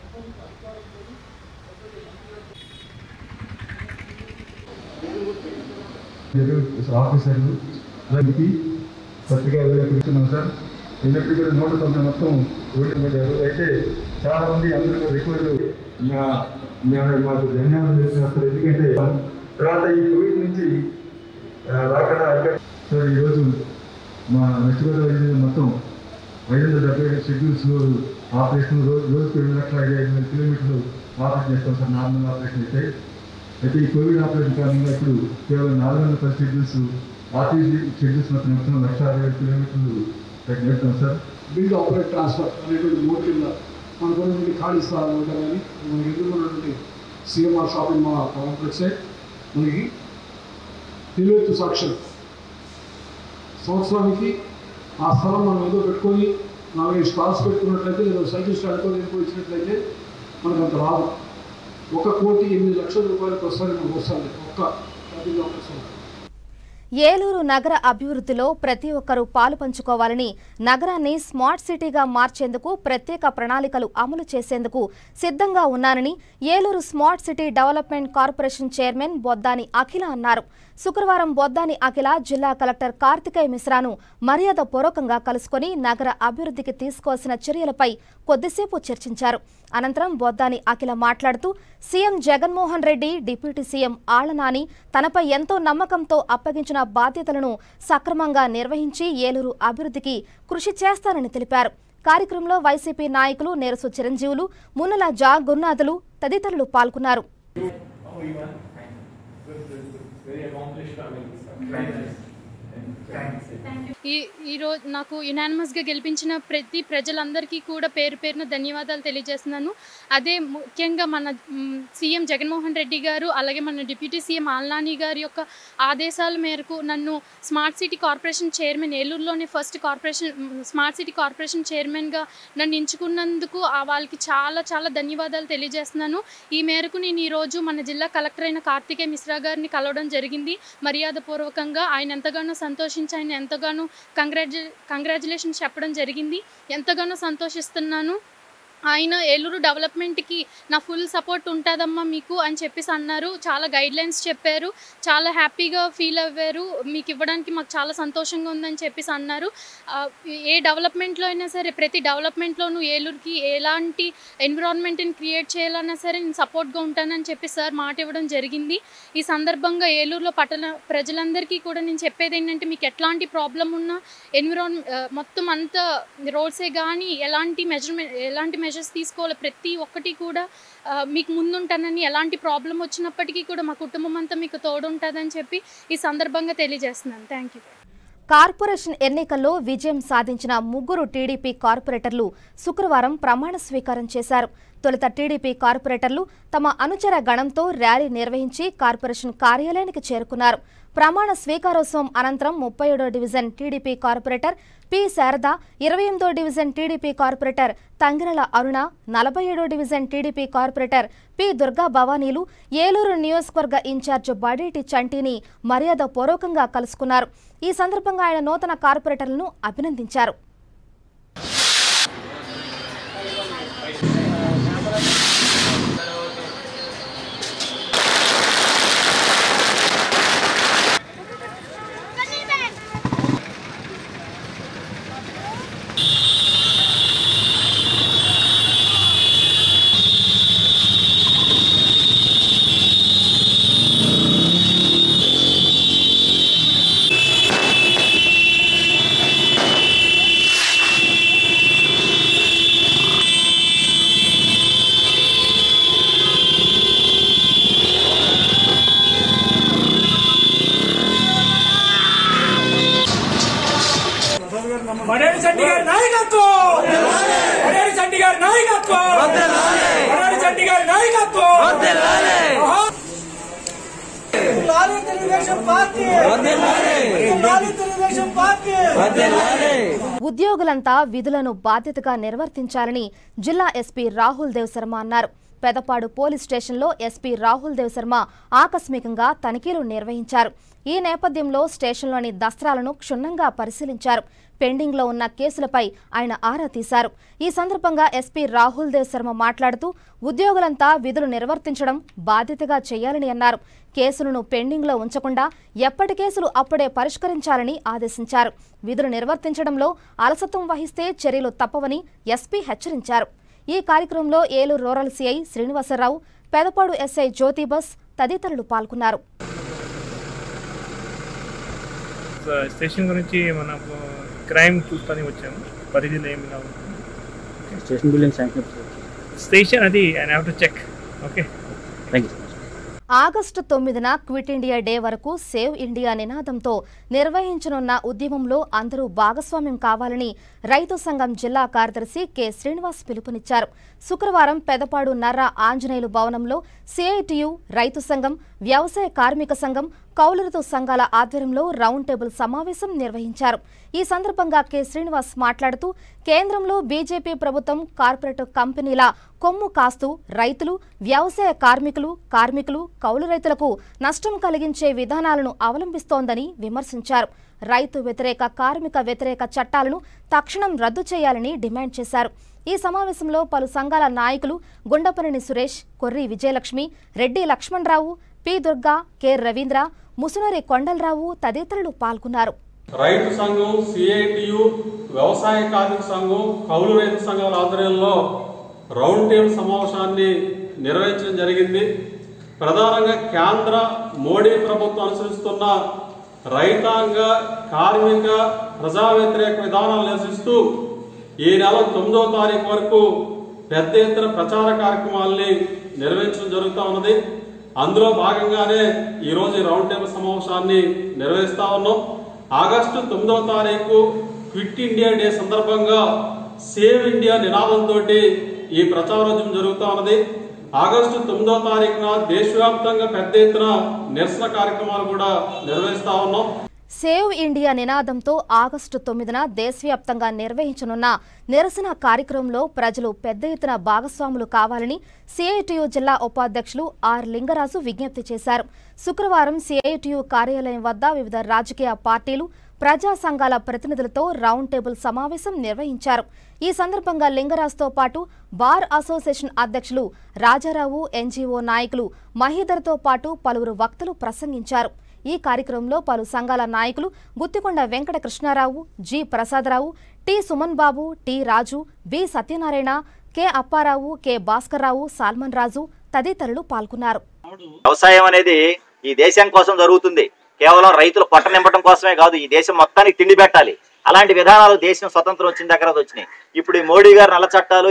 ఆఫీసర్లు పత్రికా విలేకరుస్తున్నాం సార్. ఎన్నప్పుడు కూడా 190 మొత్తం ఓడిపోయారు. అయితే చాలా మంది అందరూ రిక్వెస్ట్ మాకు ధన్యవాదాలు చేస్తున్నారు. ఎందుకంటే తర్వాత ఈ కోవిడ్ నుంచి రాకుండా సార్ ఈరోజు మా వెస్ట్ గోదావరి జిల్లా మొత్తం 575 షెడ్యూల్స్ ఆపరేషన్ రోజుకు 2,55,000 కిలోమీటర్లు ఆపరేషన్ చేస్తాం సార్. నార్మల్ ఆపరేషన్ అయితే ఈ కోవిడ్ ఆపరేషన్ కారణంగా ఇప్పుడు కేవలం 410 షెడ్యూల్స్ ఆర్టీసీ షెడ్యూల్స్ మొత్తం 1,60,000 కిలోమీటర్లు నడుపుతాం సార్. బిల్ ఆపరేట్ ట్రాన్స్ఫర్ అనేటువంటి మోడ్ కింద మనకు ఉన్నటువంటి ఖాళీ స్థలాలు ఉంటాయి. కానీ మనకి ఎదురు ఉన్నటువంటి సిఎంఆర్ షాపింగ్ మాల్ కాంప్లెక్స్ మనకి నిలువెత్తు సాక్ష్యం. సంవత్సరానికి ఆ స్థలం మనం ఏదో పెట్టుకొని 4-5 స్టాల్స్ పెట్టుకున్నట్లయితే ఏదో సైకిల్ స్టాండ్ కూడా ఇచ్చినట్లయితే మనకు అంత రాదు. 1,08,00,000 రూపాయలకు వస్తాయి మనకు వస్తుంది ఒక్క షాపింగ్ కాంప్లెక్స్. ఏలూరు నగర అభివృద్ధిలో ప్రతి ఒక్కరూ పాలు పంచుకోవాలని, నగరాన్ని స్మార్ట్ సిటీగా మార్చేందుకు ప్రత్యేక ప్రణాళికలు అమలు చేసేందుకు సిద్ధంగా ఉన్నానని Eluru smart city development corporation chairman Boddani Akhila అన్నారు. శుక్రవారం బొద్దాని అఖిల జిల్లా కలెక్టర్ కార్తికేయ మిశ్రాను మర్యాదపూర్వకంగా కలుసుకుని నగర అభివృద్ధికి తీసుకోవాల్సిన చర్యలపై కొద్దిసేపు చర్చించారు. అనంతరం బొద్దాని అఖిల మాట్లాడుతూ CM Jaganmohan Reddy, deputy CM Alla Nani తనపై ఎంతో నమ్మకంతో అప్పగించిన బాధ్యతలను సక్రమంగా నిర్వహించి ఏలూరు అభివృద్ధికి కృషి చేస్తానని తెలిపారు. కార్యక్రమంలో వైసీపీ నాయకులు నేరసు చిరంజీవులు, మున్నల జా గురునాథులు తదితరులు పాల్గొన్నారు. ఈరోజు నాకు యునానిమస్గా గెలిపించిన ప్రతి ప్రజలందరికీ కూడా పేరు పేరున ధన్యవాదాలు తెలియజేస్తున్నాను. అదే ముఖ్యంగా మన సీఎం జగన్మోహన్ రెడ్డి గారు, అలాగే మన డిప్యూటీ సీఎం ఆళ్ల నాని గారి యొక్క ఆదేశాల మేరకు నన్ను స్మార్ట్ సిటీ కార్పొరేషన్ చైర్మన్, ఏలూరులోనే ఫస్ట్ స్మార్ట్ సిటీ కార్పొరేషన్ చైర్మన్గా నన్ను ఎంచుకున్నందుకు వాళ్ళకి చాలా చాలా ధన్యవాదాలు తెలియజేస్తున్నాను. ఈ మేరకు నేను ఈరోజు మన జిల్లా కలెక్టర్ అయిన కార్తికేయ మిశ్రా గారిని కలవడం జరిగింది. మర్యాదపూర్వకంగా ఆయన ఎంతగానో సంతోషించి ఆయన ఎంతగానో కంగ్రాచులేషన్స్ చెప్పడం జరిగింది. ఎంతగానో సంతోషిస్తున్నాను. ఆయన ఏలూరు డెవలప్మెంట్కి నా ఫుల్ సపోర్ట్ ఉంటుందమ్మా మీకు అని చెప్పేసి అన్నారు. చాలా గైడ్లైన్స్ చెప్పారు. చాలా హ్యాపీగా ఫీల్ అవ్వారు. మీకు ఇవ్వడానికి మాకు చాలా సంతోషంగా ఉందని చెప్పేసి అన్నారు. ఏ డెవలప్మెంట్లో అయినా సరే, ప్రతి డెవలప్మెంట్లోనూ ఏలూరుకి ఎలాంటి ఎన్విరాన్మెంట్ని క్రియేట్ చేయాలన్నా సరే నేను సపోర్ట్గా ఉంటానని చెప్పి సార్ మాట ఇవ్వడం జరిగింది. ఈ సందర్భంగా ఏలూరులో పట్టణ ప్రజలందరికీ కూడా నేను చెప్పేది ఏంటంటే, మీకు ఎట్లాంటి ప్రాబ్లం ఉన్నా మొత్తం అంతా రోడ్సే కానీ ఎలాంటి మెజర్స్ తీసుకోవాలి, ప్రతి ఒక్కటి కూడా మీకు ముందుంటానని, ఎలాంటి ప్రాబ్లం వచ్చినప్పటికీ కూడా మా కుటుంబం అంతా మీకు తోడుంటుందని చెప్పి ఈ సందర్భంగా తెలియజేస్తున్నాను. Thank you. కార్పొరేషన్ ఎన్నికల్లో విజయం సాధించిన 3 టీడీపీ కార్పొరేటర్లు శుక్రవారం ప్రమాణ స్వీకారం చేశారు. తొలుత టీడీపీ కార్పొరేటర్లు తమ అనుచర గణంతో ర్యాలీ నిర్వహించి కార్పొరేషన్ కార్యాలయానికి చేరుకున్నారు. ప్రమాణ స్వీకారోత్సవం అనంతరం 37వ division TDP corporator P Sharada, 28వ division TDP corporator Tangirala Aruna, 47వ division TDP corporator P Durga భవానీలు ఏలూరు నియోజకవర్గ ఇన్ఛార్జ్ బడేటి చంటిని మర్యాదపూర్వకంగా కలుసుకున్నారు. ఈ సందర్భంగా ఆయన నూతన కార్పొరేటర్లను అభినందించారు. బడేటి చంటి గారి నాయకత్వం, బడేటి చంటి గారి నాయకత్వం, బడేటి చంటి గారి నాయకత్వం. ఉద్యోగులంతా విధులను బాధ్యతగా నిర్వర్తించాలని జిల్లా ఎస్పీ రాహుల్ దేవ్ శర్మ అన్నారు. పెదపాడు పోలీస్ స్టేషన్లో ఎస్పీ రాహుల్ దేవ్ శర్మ ఆకస్మికంగా తనిఖీలు నిర్వహించారు. ఈ నేపథ్యంలో స్టేషన్లోని దస్త్రాలను క్షుణ్ణంగా పరిశీలించారు. పెండింగ్లో ఉన్న కేసులపై ఆయన ఆరా తీశారు. ఈ సందర్భంగా ఎస్పీ రాహుల్ దేవ్ శర్మ మాట్లాడుతూ ఉద్యోగులంతా విధులు నిర్వర్తించడం బాధ్యతగా చేయాలని అన్నారు. కేసులను పెండింగ్లో ఉంచకుండా ఎప్పటి కేసులు అప్పుడే పరిష్కరించాలని ఆదేశించారు. విధులు నిర్వర్తించడంలో అలసత్వం వహిస్తే చర్యలు తప్పవని ఎస్పీ హెచ్చరించారు. ఈ కార్యక్రమంలో Eluru rural CI Srinivasarao, Pedapadu SI Jyotibas తదితరులు పాల్గొన్నారు. స్టేషన్ గురించి మనం క్రైమ్ చూస్తూనే వచ్చాము. పరిధిలో ఏమైనా స్టేషన్ బిల్డింగ్ స్టేషన్ అది I have to check. Okay, thank you. August 9న క్విట్ ఇండియా డే వరకు సేవ్ ఇండియా నినాదంతో నిర్వహించనున్న ఉద్యమంలో అందరూ భాగస్వామ్యం కావాలని రైతు సంఘం జిల్లా కార్యదర్శి కె శ్రీనివాస్ పిలుపునిచ్చారు. శుక్రవారం పెదపాడు నర్ర ఆంజనేయులు భవనంలో సిఐటియు, రైతు సంఘం, వ్యవసాయ కార్మిక సంఘం, కౌలురైతు సంఘాల ఆధ్వర్యంలో రౌండ్ టేబుల్ సమావేశం నిర్వహించారు. ఈ సందర్భంగా కె శ్రీనివాస్ మాట్లాడుతూ కేంద్రంలో బీజేపీ ప్రభుత్వం కార్పొరేట్ కంపెనీల కొమ్ము కాస్తూ రైతులు, వ్యవసాయ కార్మికులు, కౌలు రైతులకు నష్టం కలిగించే విధానాలను అవలంబిస్తోందని విమర్శించారు. రైతు వ్యతిరేక, కార్మిక వ్యతిరేక చట్టాలను తక్షణం రద్దు చేయాలని డిమాండ్ చేశారు. ఈ సమావేశంలో పలు సంఘాల నాయకులు గుండపనేని సురేష్, కొర్రి విజయలక్ష్మి, రెడ్డి లక్ష్మణరావు, పి దుర్గా, కె రవీంద్ర, ముసునరి కొండలరావు తదితరులు పాల్గొన్నారు. రైతు సంఘం, సిఐటియు, వ్యవసాయ కార్మిక సంఘం, కౌలు రైతు సంఘాల ఆధ్వర్యంలో రౌండ్ టేబుల్ సమావేశాన్ని నిర్వహించడం జరిగింది. ప్రధానంగా కేంద్ర మోడీ ప్రభుత్వం అనుసరిస్తున్న రైతాంగ, కార్మిక, ప్రజా వ్యతిరేక విధానాలు నిరసిస్తూ ఈ నెల 9వ తారీఖు వరకు పెద్ద ఎత్తున ప్రచార కార్యక్రమాల్ని నిర్వహించడం జరుగుతూ ఉన్నది. అందులో భాగంగానే ఈరోజు రౌండ్ టేబుల్ సమావేశాన్ని నిర్వహిస్తా ఉన్నాం. ఆగస్టు 9వ తారీఖు క్విట్ ఇండియా డే సందర్భంగా సేవ్ ఇండియా నినాదంతో ఈ ప్రచారోద్యమం జరుగుతూ ఉన్నది. ఆగస్టు 9వ తారీఖున దేశవ్యాప్తంగా పెద్ద ఎత్తున నిరసన కార్యక్రమాలు కూడా నిర్వహిస్తా ఉన్నాం. సేవ్ ఇండియా నినాదంతో ఆగస్టు 9న దేశవ్యాప్తంగా నిర్వహించనున్న నిరసన కార్యక్రమంలో ప్రజలు పెద్ద ఎత్తున భాగస్వాములు కావాలని సిఐటియు జిల్లా ఉపాధ్యక్షులు ఆర్ లింగరాజు విజ్ఞప్తి చేశారు. శుక్రవారం సిఐటియు కార్యాలయం వద్ద వివిధ రాజకీయ పార్టీలు, ప్రజా సంఘాల ప్రతినిధులతో రౌండ్ టేబుల్ సమావేశం నిర్వహించారు. ఈ సందర్భంగా లింగరాజుతో పాటు బార్ అసోసియేషన్ అధ్యక్షులు రాజారావు, ఎన్జీఓ నాయకులు మహీధర్తో పాటు పలువురు వక్తలు ప్రసంగించారు. ఈ కార్యక్రమంలో పలు సంఘాల నాయకులు Guttikonda Venkata Krishnarao, G Prasadarao, T Suman Babu, T Raju, B Satyanarayana, K Apparao, K Bhaskarrao, Solomon Raju తదితరులు పాల్గొన్నారు. వ్యవసాయం అనేది ఈ దేశం కోసం జరుగుతుంది. కేవలం రైతులు పొట్ట నింపడం కోసమే కాదు, ఈ దేశం మొత్తానికి తిండి పెట్టాలి. అలాంటి విధానాలు దేశం స్వతంత్రం వచ్చిన దగ్గర వచ్చినాయి. ఇప్పుడు ఈ మోడీ గారి నల్ల చట్టాలు,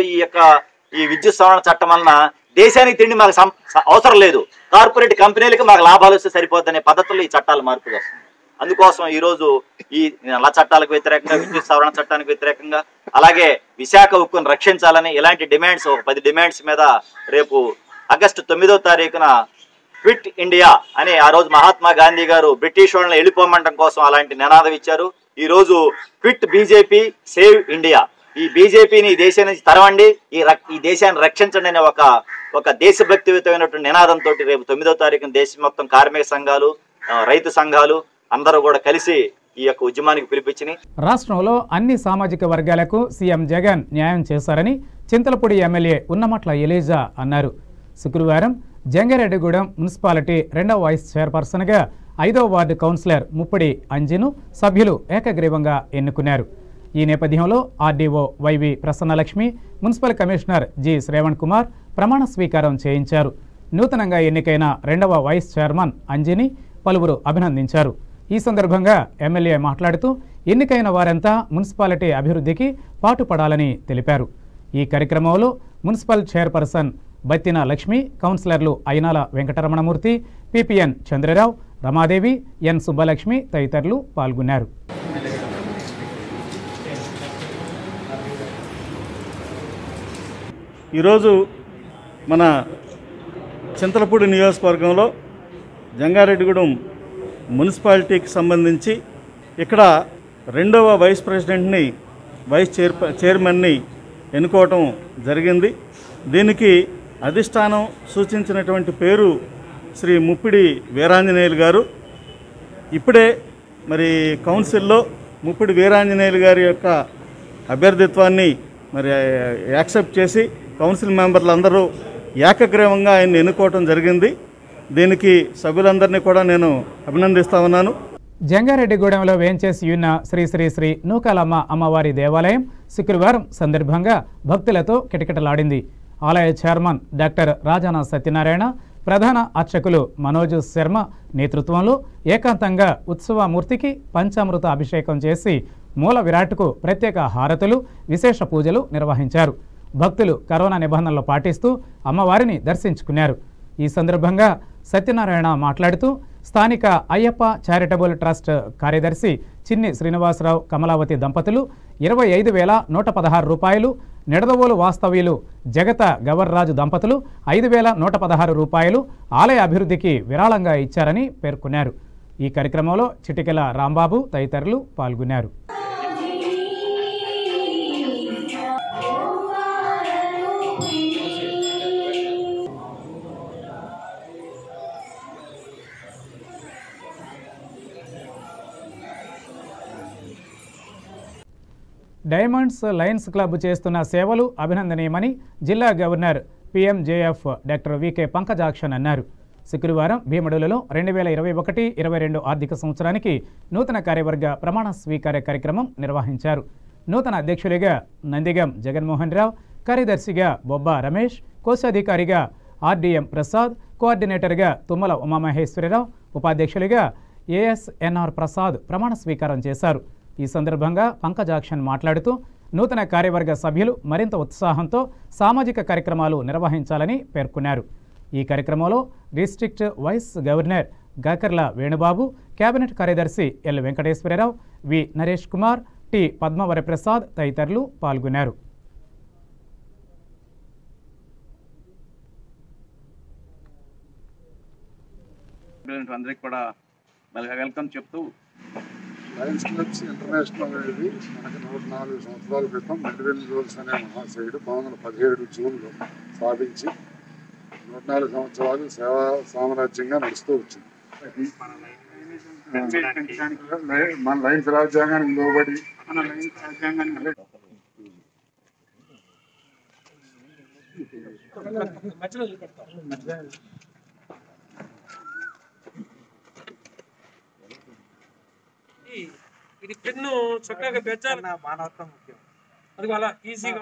ఈ విద్యుత్ సవరణ చట్టం వలన దేశానికి తిండి మాకు అవసరం లేదు, కార్పొరేట్ కంపెనీలకి మాకు లాభాలు వస్తే సరిపోద్దనే పద్ధతుల్లో ఈ చట్టాలు మార్పు వస్తుంది. అందుకోసం ఈరోజు ఈ నల్ల చట్టాలకు వ్యతిరేకంగా, విద్యుత్ సవరణ చట్టానికి వ్యతిరేకంగా, అలాగే విశాఖ ఉక్కును రక్షించాలని ఇలాంటి డిమాండ్స్, ఒక 10 డిమాండ్స్ మీద రేపు ఆగస్టు 9వ తారీఖున క్విట్ ఇండియా అని ఆ రోజు మహాత్మా గాంధీ గారు బ్రిటిష్ వాళ్ళని వెళ్ళిపోమంటం కోసం అలాంటి నినాదం ఇచ్చారు. ఈ రోజు క్విట్ బీజేపీ, సేవ్ ఇండియా, ఈ బీజేపీని ఈ దేశం నుంచి తరవండి, ఈ దేశాన్ని రక్షించండి అనే ఒక దేశభక్తియుతమైనటువంటి నినాదంతో రేపు 9వ తారీఖున దేశం మొత్తం కార్మిక సంఘాలు, రైతు సంఘాలు అందరూ కూడా కలిసి ఈ యొక్క ఉద్యమానికి పిలిపించినాయి. రాష్ట్రంలో అన్ని సామాజిక వర్గాలకు సీఎం జగన్ న్యాయం చేశారని చింతలపూడి ఎమ్మెల్యే ఉన్నమట్ల ఎలీజా అన్నారు. శుక్రవారం జంగారెడ్డిగూడెం మున్సిపాలిటీ 2వ వైస్ చైర్పర్సన్గా 5వ వార్డు కౌన్సిలర్ ముప్పిడి అంజిను సభ్యులు ఏకగ్రీవంగా ఎన్నుకున్నారు. ఈ నేపథ్యంలో RDO YV Prasannalakshmi, municipal commissioner G Shravan Kumar ప్రమాణ స్వీకారం చేయించారు. నూతనంగా ఎన్నికైన 2వ వైస్ చైర్మన్ అంజిని పలువురు అభినందించారు. ఈ సందర్భంగా ఎమ్మెల్యే మాట్లాడుతూ ఎన్నికైన వారంతా మున్సిపాలిటీ అభివృద్ధికి పాటుపడాలని తెలిపారు. ఈ కార్యక్రమంలో మున్సిపల్ చైర్పర్సన్ బత్తిన లక్ష్మి, కౌన్సిలర్లు అయినాల వెంకటరమణమూర్తి, పిపిఎన్ చంద్రరావు, రమాదేవి, ఎన్ సుబ్బలక్ష్మి తదితరులు పాల్గొన్నారు. ఈరోజు మన చింతలపూడి నియోజకవర్గంలో జంగారెడ్డిగూడెం మున్సిపాలిటీకి సంబంధించి ఇక్కడ 2వ వైస్ ప్రెసిడెంట్ని, చైర్మన్ని ఎన్నుకోవటం జరిగింది. దీనికి అధిష్టానం సూచించినటువంటి పేరు శ్రీ ముప్పిడి వీరాంజనేయులు గారు. ఇప్పుడే మరి కౌన్సిల్లో ముప్పిడి వీరాంజనేయులు గారి యొక్క అభ్యర్థిత్వాన్ని మరి యాక్సెప్ట్ చేసి కౌన్సిల్ మెంబర్లందరూ ఏకగ్రీవంగా ఆయన్ని ఎన్నుకోవటం జరిగింది. దీనికి సభ్యులందరినీ కూడా నేను అభినందిస్తా ఉన్నాను. జంగారెడ్డిగూడెంలో వేంచేసి ఉన్న శ్రీ శ్రీ శ్రీ నూకాలమ్మ అమ్మవారి దేవాలయం శుక్రవారం సందర్భంగా భక్తులతో కిటకిటలాడింది. ఆలయ చైర్మన్ డాక్టర్ రాజానా సత్యనారాయణ, ప్రధాన అర్చకులు మనోజ్ శర్మ నేతృత్వంలో ఏకాంతంగా ఉత్సవమూర్తికి పంచామృత అభిషేకం చేసి మూల విరాట్కు ప్రత్యేక హారతులు, విశేష పూజలు నిర్వహించారు. భక్తులు కరోనా నిబంధనలు పాటిస్తూ అమ్మవారిని దర్శించుకున్నారు. ఈ సందర్భంగా సత్యనారాయణ మాట్లాడుతూ స్థానిక అయ్యప్ప చారిటబుల్ ట్రస్ట్ కార్యదర్శి చిన్ని శ్రీనివాసరావు, కమలావతి దంపతులు 25,116 రూపాయలు, నిడదవోలు వాస్తవ్యులు జగత గవర్రాజు దంపతులు 5,116 రూపాయలు ఆలయ అభివృద్ధికి విరాళంగా ఇచ్చారని పేర్కొన్నారు. ఈ కార్యక్రమంలో చిటికెల రాంబాబు తదితరులు పాల్గొన్నారు. డైమండ్స్ లయన్స్ క్లబ్ చేస్తున్న సేవలు అభినందనీయమని జిల్లా governor PMJF doctor VK Pankajakshan అన్నారు. శుక్రవారం భీమడోలులో 2021-22 ఆర్థిక సంవత్సరానికి నూతన కార్యవర్గ ప్రమాణ స్వీకార కార్యక్రమం నిర్వహించారు. నూతన అధ్యక్షులుగా నందిగం జగన్మోహన్ రావు, కార్యదర్శిగా బొబ్బా రమేష్, కోశాధికారిగా RDM ప్రసాద్, కోఆర్డినేటర్గా తుమ్మల ఉమామహేశ్వరరావు, ఉపాధ్యక్షులుగా ASNR ప్రసాద్ ప్రమాణ స్వీకారం చేశారు. ఈ సందర్భంగా పంకజాక్షన్ మాట్లాడుతూ నూతన కార్యవర్గ సభ్యులు మరింత ఉత్సాహంతో సామాజిక కార్యక్రమాలు నిర్వహించాలని పేర్కొన్నారు. ఈ కార్యక్రమంలో district vice governor Gakarla Venubabu, cabinet కార్యదర్శి L Venkateswararao, V Naresh Kumar, T Padmavara Prasad తదితరులు పాల్గొన్నారు. అందరికి కూడా వెల్కమ్ చెప్తూ లయన్స్ క్లబ్స్ ఇంటర్నేషనల్ అనేది మనకి 104 సంవత్సరాల క్రితం మెడ్వెల్ రూల్స్ అనే మహాశయుడు 1917 జూన్లో స్థాపించి 104 సంవత్సరాలు సేవా సామ్రాజ్యంగా నడుస్తూ వచ్చింది. మన లయన్స్ రాజ్యాంగానికి లోబడి ఇది పెన్ను చక్కగా పెంచాలి. మానవత్వం ముఖ్యం. అది అలా ఈజీగా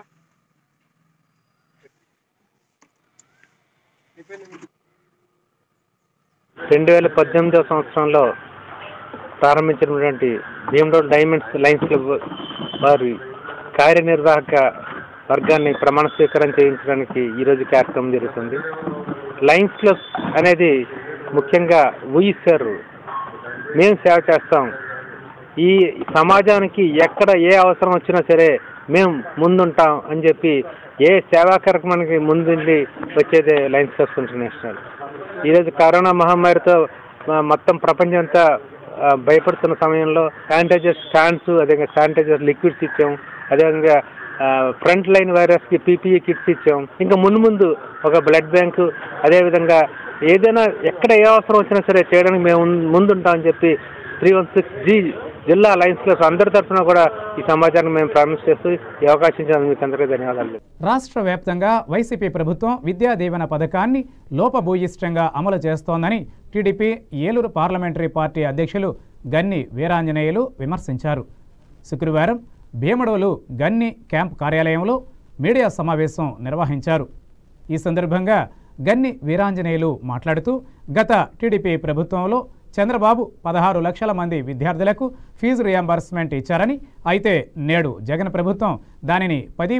2018వ సంవత్సరంలో ప్రారంభించినటువంటి భీమడోలు డైమండ్స్ లయన్స్ క్లబ్ వారి కార్యనిర్వాహక వర్గాన్ని ప్రమాణ స్వీకారం చేయించడానికి ఈరోజు కార్యక్రమం జరుగుతుంది. లయన్స్ క్లబ్ అనేది ముఖ్యంగా ఊయిస్తారు, మేము సేవ చేస్తాం, ఈ సమాజానికి ఎక్కడ ఏ అవసరం వచ్చినా సరే మేము ముందుంటాం అని చెప్పి ఏ సేవా కార్యక్రమానికి ముందుండి వచ్చేదే లయన్స్ క్లబ్స్ ఇంటర్నేషనల్. ఈరోజు కరోనా మహమ్మారితో మొత్తం ప్రపంచం అంతా భయపడుతున్న సమయంలో శానిటైజర్ స్టాండ్స్, అదేవిధంగా శానిటైజర్ లిక్విడ్స్ ఇచ్చాం, అదేవిధంగా ఫ్రంట్ లైన్ వైరస్కి PPE కిట్స్ ఇచ్చాం. ఇంకా ముందు ఒక బ్లడ్ బ్యాంకు, అదేవిధంగా ఏదైనా ఎక్కడ ఏ అవసరం వచ్చినా సరే చేయడానికి మేము ముందుంటామని చెప్పి 316G జిల్లా లయన్స్ క్లబ్స్ అందరి తరఫున కూడా ఈ సమాచారం మేము ప్రామిస్ చేస్తూ ఈ అవకాశం ఇచ్చిన మీకు అందరికీ ధన్యవాదాలు. రాష్ట్ర వ్యాప్తంగా వైసీపీ ప్రభుత్వం విద్యా దీవెన పథకాన్ని లోపభూయిష్టంగా అమలు చేస్తోందని టీడీపీ ఏలూరు పార్లమెంటరీ పార్టీ అధ్యక్షులు గన్ని వీరాంజనేయులు విమర్శించారు. శుక్రవారం భీమడోలు గన్ని క్యాంప్ కార్యాలయంలో మీడియా సమావేశం నిర్వహించారు. ఈ సందర్భంగా గన్ని వీరాంజనేయులు మాట్లాడుతూ గత టీడీపీ ప్రభుత్వంలో చంద్రబాబు 16 లక్షల మంది విద్యార్థులకు ఫీజు రియంబర్స్మెంట్ ఇచ్చారని, అయితే నేడు జగన్ ప్రభుత్వం దానిని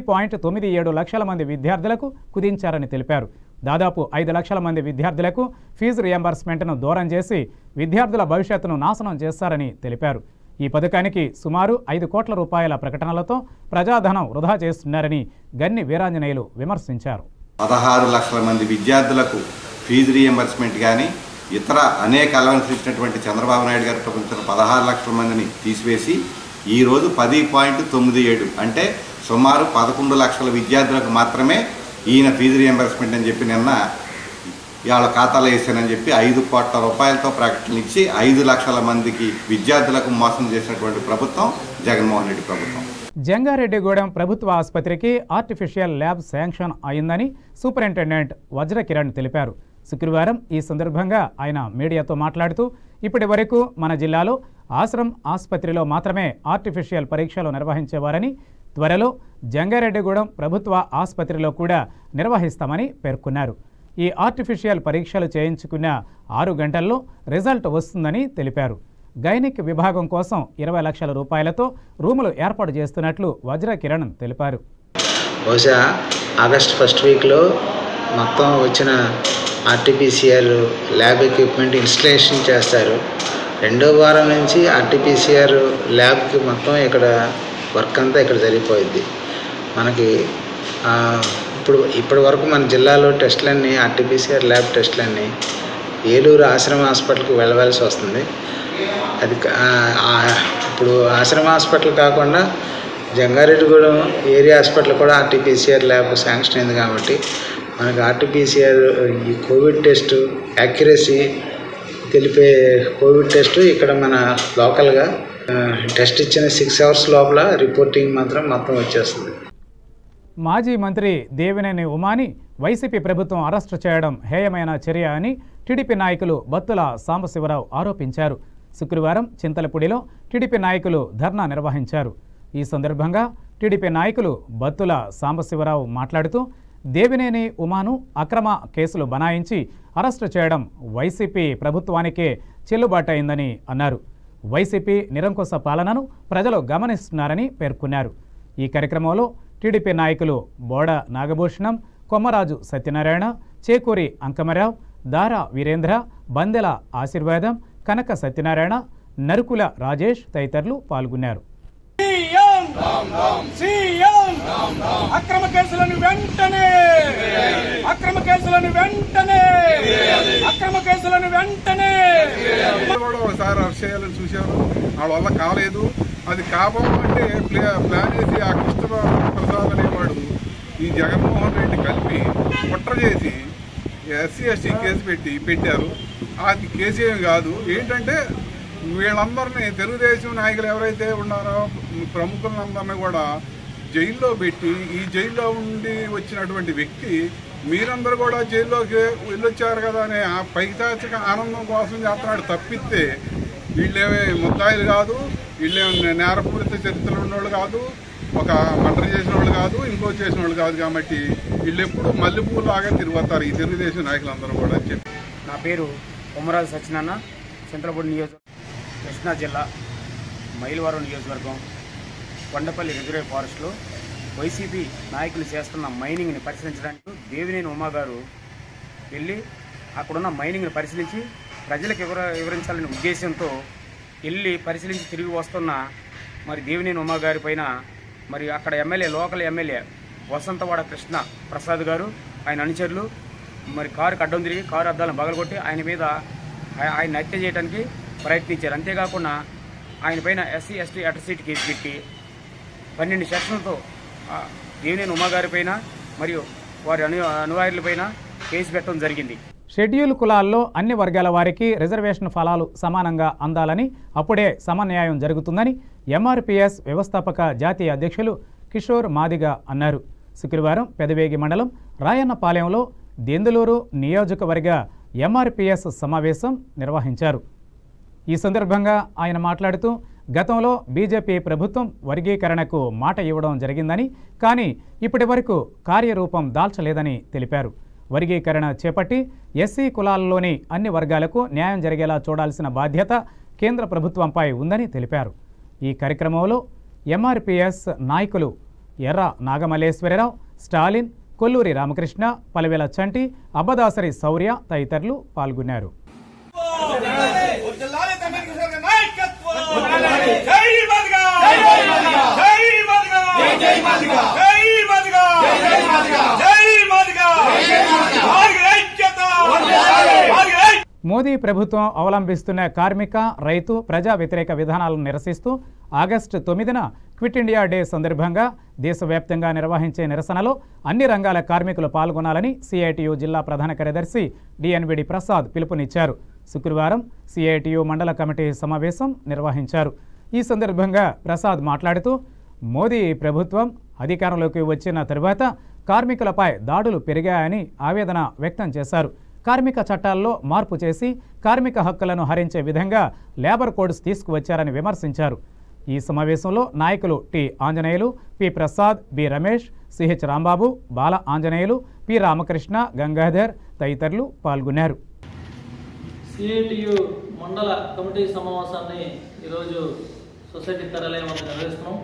10.97 లక్షల మంది విద్యార్థులకు కుదించారని తెలిపారు. దాదాపు 5 లక్షల మంది విద్యార్థులకు ఫీజు రియంబర్స్మెంట్ను దూరం చేసి విద్యార్థుల భవిష్యత్తును నాశనం చేస్తారని తెలిపారు. ఈ పథకానికి సుమారు 5 కోట్ల రూపాయల ప్రకటనలతో ప్రజాధనం వృధా చేస్తున్నారని గన్ని వీరాంజనేయులు విమర్శించారు. 16 లక్షల మంది విద్యార్థులకు ఫీజు రియంబర్స్మెంట్ కానీ ఇతర అనేక అలవెన్స్ ఇచ్చినటువంటి చంద్రబాబు నాయుడు గారు ప్రభుత్వం 16 లక్షల మందిని తీసివేసి ఈరోజు 10.97 అంటే సుమారు 11 లక్షల విద్యార్థులకు మాత్రమే ఈయన ఫీజు రియంబర్స్మెంట్ అని చెప్పి నిన్న ఇవాళ ఖాతాలో వేసానని చెప్పి 5 కోట్ల రూపాయలతో ప్రకటన ఇచ్చి 5 లక్షల మందికి విద్యార్థులకు మోసం చేసినటువంటి ప్రభుత్వం జగన్మోహన్ రెడ్డి ప్రభుత్వం. జంగారెడ్డిగూడెం ప్రభుత్వ ఆసుపత్రికి ఆర్టిఫిషియల్ ల్యాబ్ శాంక్షన్ అయిందని సూపరింటెండెంట్ వజ్రకిరణ్ తెలిపారు. శుక్రవారం ఈ సందర్భంగా ఆయన మీడియాతో మాట్లాడుతూ ఇప్పటి వరకు మన జిల్లాలో ఆశ్రమ్ ఆసుపత్రిలో మాత్రమే ఆర్టిఫిషియల్ పరీక్షలు నిర్వహించేవారని, త్వరలో జంగారెడ్డిగూడెం ప్రభుత్వ ఆసుపత్రిలో కూడా నిర్వహిస్తామని పేర్కొన్నారు. ఈ ఆర్టిఫిషియల్ పరీక్షలు చేయించుకున్న 6 గంటల్లో రిజల్ట్ వస్తుందని తెలిపారు. గైనిక్ విభాగం కోసం 20 లక్షల రూపాయలతో రూములు ఏర్పాటు చేస్తున్నట్లు వజ్రకిరణ్ తెలిపారు. బహుశా ఆగస్ట్ ఫస్ట్ వీక్లో మొత్తం వచ్చిన RT-PCR ల్యాబ్ ఎక్విప్మెంట్ ఇన్స్టలేషన్ చేస్తారు. 2వ వారం నుంచి RT-PCR ల్యాబ్కి మొత్తం ఇక్కడ వర్క్ అంతా ఇక్కడ జరిగిపోయింది. మనకి ఇప్పటి వరకు మన జిల్లాలో టెస్టులన్నీ RT-PCR ల్యాబ్ టెస్టులన్నీ ఏలూరు ఆశ్రమ హాస్పిటల్కి వెళ్ళవలసి వస్తుంది. అది ఇప్పుడు ఆశ్రమ హాస్పిటల్ కాకుండా జంగారెడ్డిగూడెం ఏరియా హాస్పిటల్ కూడా ఆర్టీపీసీఆర్ ల్యాబ్ శాంక్షన్ అయింది కాబట్టి మనకు ఆర్టీపీసీఆర్ ఈ కోవిడ్ టెస్ట్ యాక్యురసీ తెలిపే కోవిడ్ టెస్ట్ ఇక్కడ మన లోకల్గా టెస్ట్ ఇచ్చిన 6 hours లోపల రిపోర్టింగ్ మాత్రం మొత్తం వచ్చేస్తుంది. మాజీ మంత్రి దేవినేని ఉమాని వైసీపీ ప్రభుత్వం అరెస్టు చేయడం హేయమైన చర్య అని టీడీపీ నాయకులు బత్తుల సాంబశివరావు ఆరోపించారు. శుక్రవారం చింతలపూడిలో టీడీపీ నాయకులు ధర్నా నిర్వహించారు. ఈ సందర్భంగా టీడీపీ నాయకులు బత్తుల సాంబశివరావు మాట్లాడుతూ దేవినేని ఉమాను అక్రమ కేసులు బనాయించి అరెస్టు చేయడం వైసీపీ ప్రభుత్వానికే చెల్లుబాటైందని అన్నారు. వైసీపీ నిరంకుశ పాలనను ప్రజలు గమనిస్తున్నారని పేర్కొన్నారు. ఈ కార్యక్రమంలో టీడీపీ నాయకులు బోడ నాగభూషణం, కొమ్మరాజు సత్యనారాయణ, చేకూరి అంకమరావు, దారా వీరేంద్ర, బందెల ఆశీర్వాదం, కనక సత్యనారాయణ, నరుకుల రాజేష్ తదితరులు పాల్గొన్నారు. అక్రమ కేసులను వెంటనే ఒకసారి అరెస్ట్ చేయాలని చూశారు. వాళ్ళ వల్ల కాలేదు. అది కావాలంటే ప్లాన్ చేసి ఆ కృష్ణప్రసాద్ అనేవాడు ఈ జగన్మోహన్ రెడ్డి కలిపి కుట్ర చేసి SC ST కేసు పెట్టారు. అది కేసు ఏమి కాదు. ఏంటంటే వీళ్ళందరినీ తెలుగుదేశం నాయకులు ఎవరైతే ఉన్నారో ప్రముఖులందరినీ కూడా జైల్లో పెట్టి ఈ జైల్లో ఉండి వచ్చినటువంటి వ్యక్తి మీరందరూ కూడా జైల్లోకి వెళ్ళొచ్చారు కదా అనే ఆ పైశాచిక ఆనందం కోసం చేస్తున్నాడు తప్పిస్తే వీళ్ళేమే ముద్దాయిలు కాదు, వీళ్ళేమి నేరపూరిత చరిత్రలు ఉన్నోళ్ళు కాదు, ఒక మర్డర్ చేసిన వాళ్ళు కాదు, ఇంకో చేసిన వాళ్ళు కాదు. కాబట్టి వీళ్ళు ఎప్పుడు మల్లెపూలాగా తిరుగుతారు ఈ తెలుగుదేశం నాయకులందరూ కూడా అని చెప్పి. నా పేరు కొమ్మరాజు సత్యనారాయణ, చింతలపూడి నియోజకవర్గం, కృష్ణా జిల్లా, మైలవరం నియోజకవర్గం, కొండపల్లి రిజర్వ్ ఫారెస్ట్లో వైసీపీ నాయకులు చేస్తున్న మైనింగ్ని పరిశీలించడానికి దేవినేని ఉమా గారు వెళ్ళి అక్కడున్న మైనింగ్ని పరిశీలించి ప్రజలకు వివరించాలనే ఉద్దేశంతో వెళ్ళి పరిశీలించి తిరిగి వస్తున్న మరి దేవినేని ఉమా గారి పైన మరి అక్కడ లోకల్ ఎమ్మెల్యే వసంతవాడ కృష్ణ ప్రసాద్ గారు ఆయన అనుచరులు మరి కారుకి అడ్డం తిరిగి కారు అద్దాలను పగలగొట్టి ఆయన మీద ఆయన హత్య చేయడానికి ప్రయత్నించారు. అంతేకాకుండా ఆయన పైన SC ST అట్రాసిటీ కేసు పెట్టి 12 సెక్షన్లతో దేవినేని ఉమా గారి పైన మరియు వారి అనుయాయులపైన కేసు పెట్టడం జరిగింది. షెడ్యూల్ కులాల్లో అన్ని వర్గాల వారికి రిజర్వేషన్ ఫలాలు సమానంగా అందాలని, అప్పుడే సమన్యాయం జరుగుతుందని MRPS వ్యవస్థాపక జాతీయ అధ్యక్షులు కిషోర్ మాదిగ అన్నారు. శుక్రవారం పెదవేగి మండలం రాయన్నపాలెంలో దెందులూరు నియోజకవర్గ MRPS సమావేశం నిర్వహించారు. ఈ సందర్భంగా ఆయన మాట్లాడుతూ గతంలో బీజేపీ ప్రభుత్వం వర్గీకరణకు మాట ఇవ్వడం జరిగిందని, కానీ ఇప్పటి వరకు కార్యరూపం దాల్చలేదని తెలిపారు. వర్గీకరణ చేపట్టి SC కులాల్లోని అన్ని వర్గాలకు న్యాయం జరిగేలా చూడాల్సిన బాధ్యత కేంద్ర ప్రభుత్వంపై ఉందని తెలిపారు. ఈ కార్యక్రమంలో MRPS నాయకులు ఎర్ర నాగమల్లేశ్వరరావు, స్టాలిన్, కొల్లూరి రామకృష్ణ, పలవేల చంటి, అబ్బదాసరి శౌర్య తదితరులు పాల్గొన్నారు. మోదీ ప్రభుత్వం అవలంబిస్తున్న కార్మిక, రైతు, ప్రజా వ్యతిరేక విధానాలను నిరసిస్తూ ఆగస్టు 9న క్విట్ ఇండియా డే సందర్భంగా దేశవ్యాప్తంగా నిర్వహించే నిరసనలో అన్ని రంగాల కార్మికులు పాల్గొనాలని CITU జిల్లా ప్రధాన కార్యదర్శి DNVD ప్రసాద్ పిలుపునిచ్చారు. శుక్రవారం CITU మండల కమిటీ సమావేశం నిర్వహించారు. ఈ సందర్భంగా ప్రసాద్ మాట్లాడుతూ మోదీ ప్రభుత్వం అధికారంలోకి వచ్చిన తరువాత కార్మికులపై దాడులు పెరిగాయని ఆవేదన వ్యక్తం చేశారు. కార్మిక చట్టాల్లో మార్పు చేసి కార్మిక హక్కులను హరించే విధంగా లేబర్ కోడ్స్ తీసుకువచ్చారని విమర్శించారు. ఈ సమావేశంలో నాయకులు T Anjaneyulu, P Prasad, B Ramesh, CH Rambabu, Bala Anjaneyulu, P Ramakrishna, Gangadhar తదితరులు పాల్గొన్నారు. CITU మండల కమిటీ సమావేశాన్ని ఈరోజు సొసైటీ కార్యాలయం వద్ద నిర్వహిస్తున్నాం.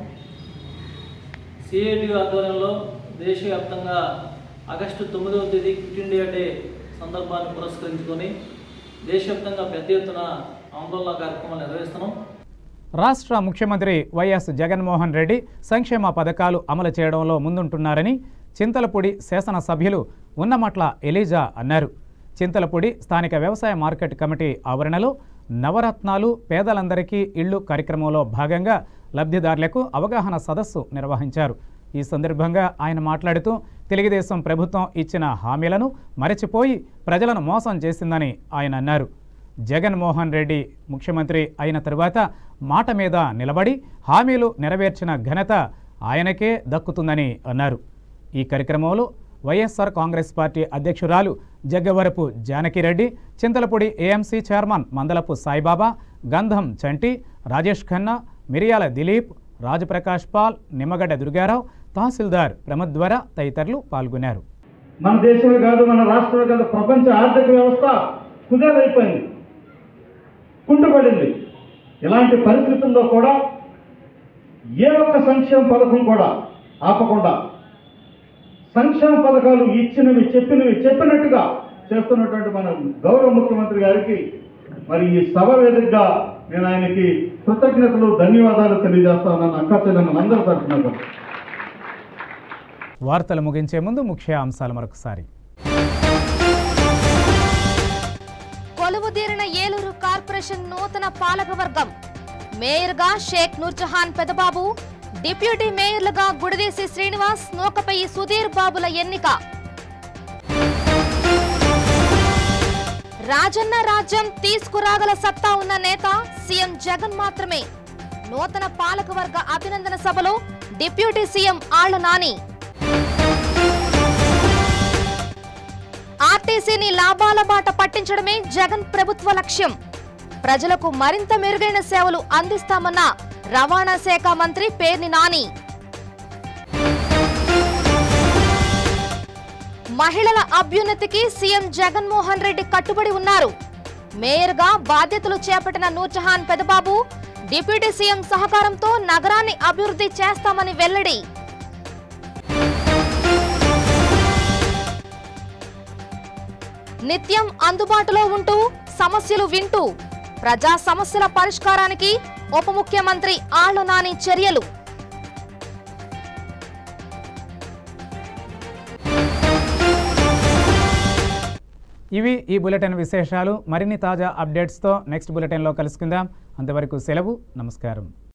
CITU ఆధ్వర్యంలో దేశవ్యాప్తంగా ఆగస్టు 9వ తేదీ క్విట్ ఇండియా డే సందర్భాన్ని పురస్కరించుకొని దేశవ్యాప్తంగా పెద్ద ఎత్తున ఆందోళన కార్యక్రమాలు నిర్వహిస్తున్నాం. రాష్ట్ర ముఖ్యమంత్రి వైఎస్ జగన్మోహన్ రెడ్డి సంక్షేమ పథకాలు అమలు చేయడంలో ముందుంటున్నారని చింతలపూడి శాసనసభ్యులు ఉన్నమట్ల ఎలీజా అన్నారు. చింతలపూడి స్థానిక వ్యవసాయ మార్కెట్ కమిటీ ఆవరణలో నవరత్నాలు పేదలందరికీ ఇళ్లు కార్యక్రమంలో భాగంగా లబ్ధిదారులకు అవగాహన సదస్సు నిర్వహించారు. ఈ సందర్భంగా ఆయన మాట్లాడుతూ తెలుగుదేశం ప్రభుత్వం ఇచ్చిన హామీలను మరచిపోయి ప్రజలను మోసం చేసిందని ఆయన అన్నారు. జగన్మోహన్ రెడ్డి ముఖ్యమంత్రి అయిన తరువాత మాట మీద నిలబడి హామీలు నెరవేర్చిన ఘనత ఆయనకే దక్కుతుందని అన్నారు. ఈ కార్యక్రమంలో వైఎస్ఆర్ కాంగ్రెస్ పార్టీ అధ్యక్షురాలు జగ్గవరపు జానకిరెడ్డి, చింతలపూడి ఏఎంసీ చైర్మన్ మందలపు సాయిబాబా, గంధం చంటి, రాజేష్ ఖన్నా, మిరియాల దిలీప్, రాజప్రకాష్ పాల్, నిమ్మగడ్డ దుర్గారావు, తహసీల్దార్ ప్రమద్వర తదితరులు పాల్గొన్నారు. మన దేశమే కాదు, మన రాష్ట్రమే కాదు, ప్రపంచ ఆర్థిక వ్యవస్థ కుదేలైపోయింది, కుంటుపడింది. ఇలాంటి పరిస్థితుల్లో కూడా ఏ ఒక్క సంక్షేమ పథకం కూడా ఆపకుండా సంక్షేమ పథకాలు ఇచ్చినవి చెప్పినట్టుగా చేస్తున్నటువంటి మన గౌరవ ముఖ్యమంత్రి గారికి మరి ఈ సభ వేదికగా నేను ఆయనకి కృతజ్ఞతలు, ధన్యవాదాలు తెలియజేస్తా ఉన్నాను. అక్క చెల్లెమ్మలందరి తరఫున. వార్తలు ముగించే ముందు ముఖ్య అంశాలు మరొకసారి. కొలువుదీరిన ఏలూరు కార్పొరేషన్ నూతన పాలకవర్గం. మేయర్గా షేక్ నూర్జహాన్ పెదబాబు, డిప్యూటీ మేయర్లుగా గుడిదేశి శ్రీనివాస్, నూకపల్లి సుధీర్ బాబుల ఎన్నిక. రాజన్న రాజ్యం తీసుకురాగల సత్తా ఉన్న నేత సీఎం జగన్ మాత్రమే. నూతన పాలకవర్గ అభినందన సభలో డిప్యూటీ సీఎం ఆళ్ల నాని. ఆర్టీసీని లాభాల బాట పట్టించడమే జగన్ ప్రభుత్వ లక్ష్యం. ప్రజలకు మరింత మెరుగైన సేవలు అందిస్తామన్న రవాణా శాఖ మంత్రి పేర్ని నాని. మహిళల అభ్యున్నతికి సీఎం జగన్మోహన్ రెడ్డి కట్టుబడి ఉన్నారు. మేయర్గా బాధ్యతలు చేపట్టిన నూర్జహాన్ పెదబాబు, డిప్యూటీ సీఎం సహకారంతో నగరాన్ని అభివృద్ధి చేస్తామని వెల్లడి. నిత్యం అందుబాటులో ఉంటూ సమస్యలు వింటూ ప్రజా సమస్యల పరిష్కారానికి ఉప ముఖ్యమంత్రి ఆళ్ల నాని చర్యలు. ఇవి ఈ బులెటిన్ విశేషాలు. మరిన్ని తాజా అప్డేట్స్తో నెక్స్ట్ బులెటిన్లో కలుసుకుందాం. అంతవరకు సెలవు. నమస్కారం.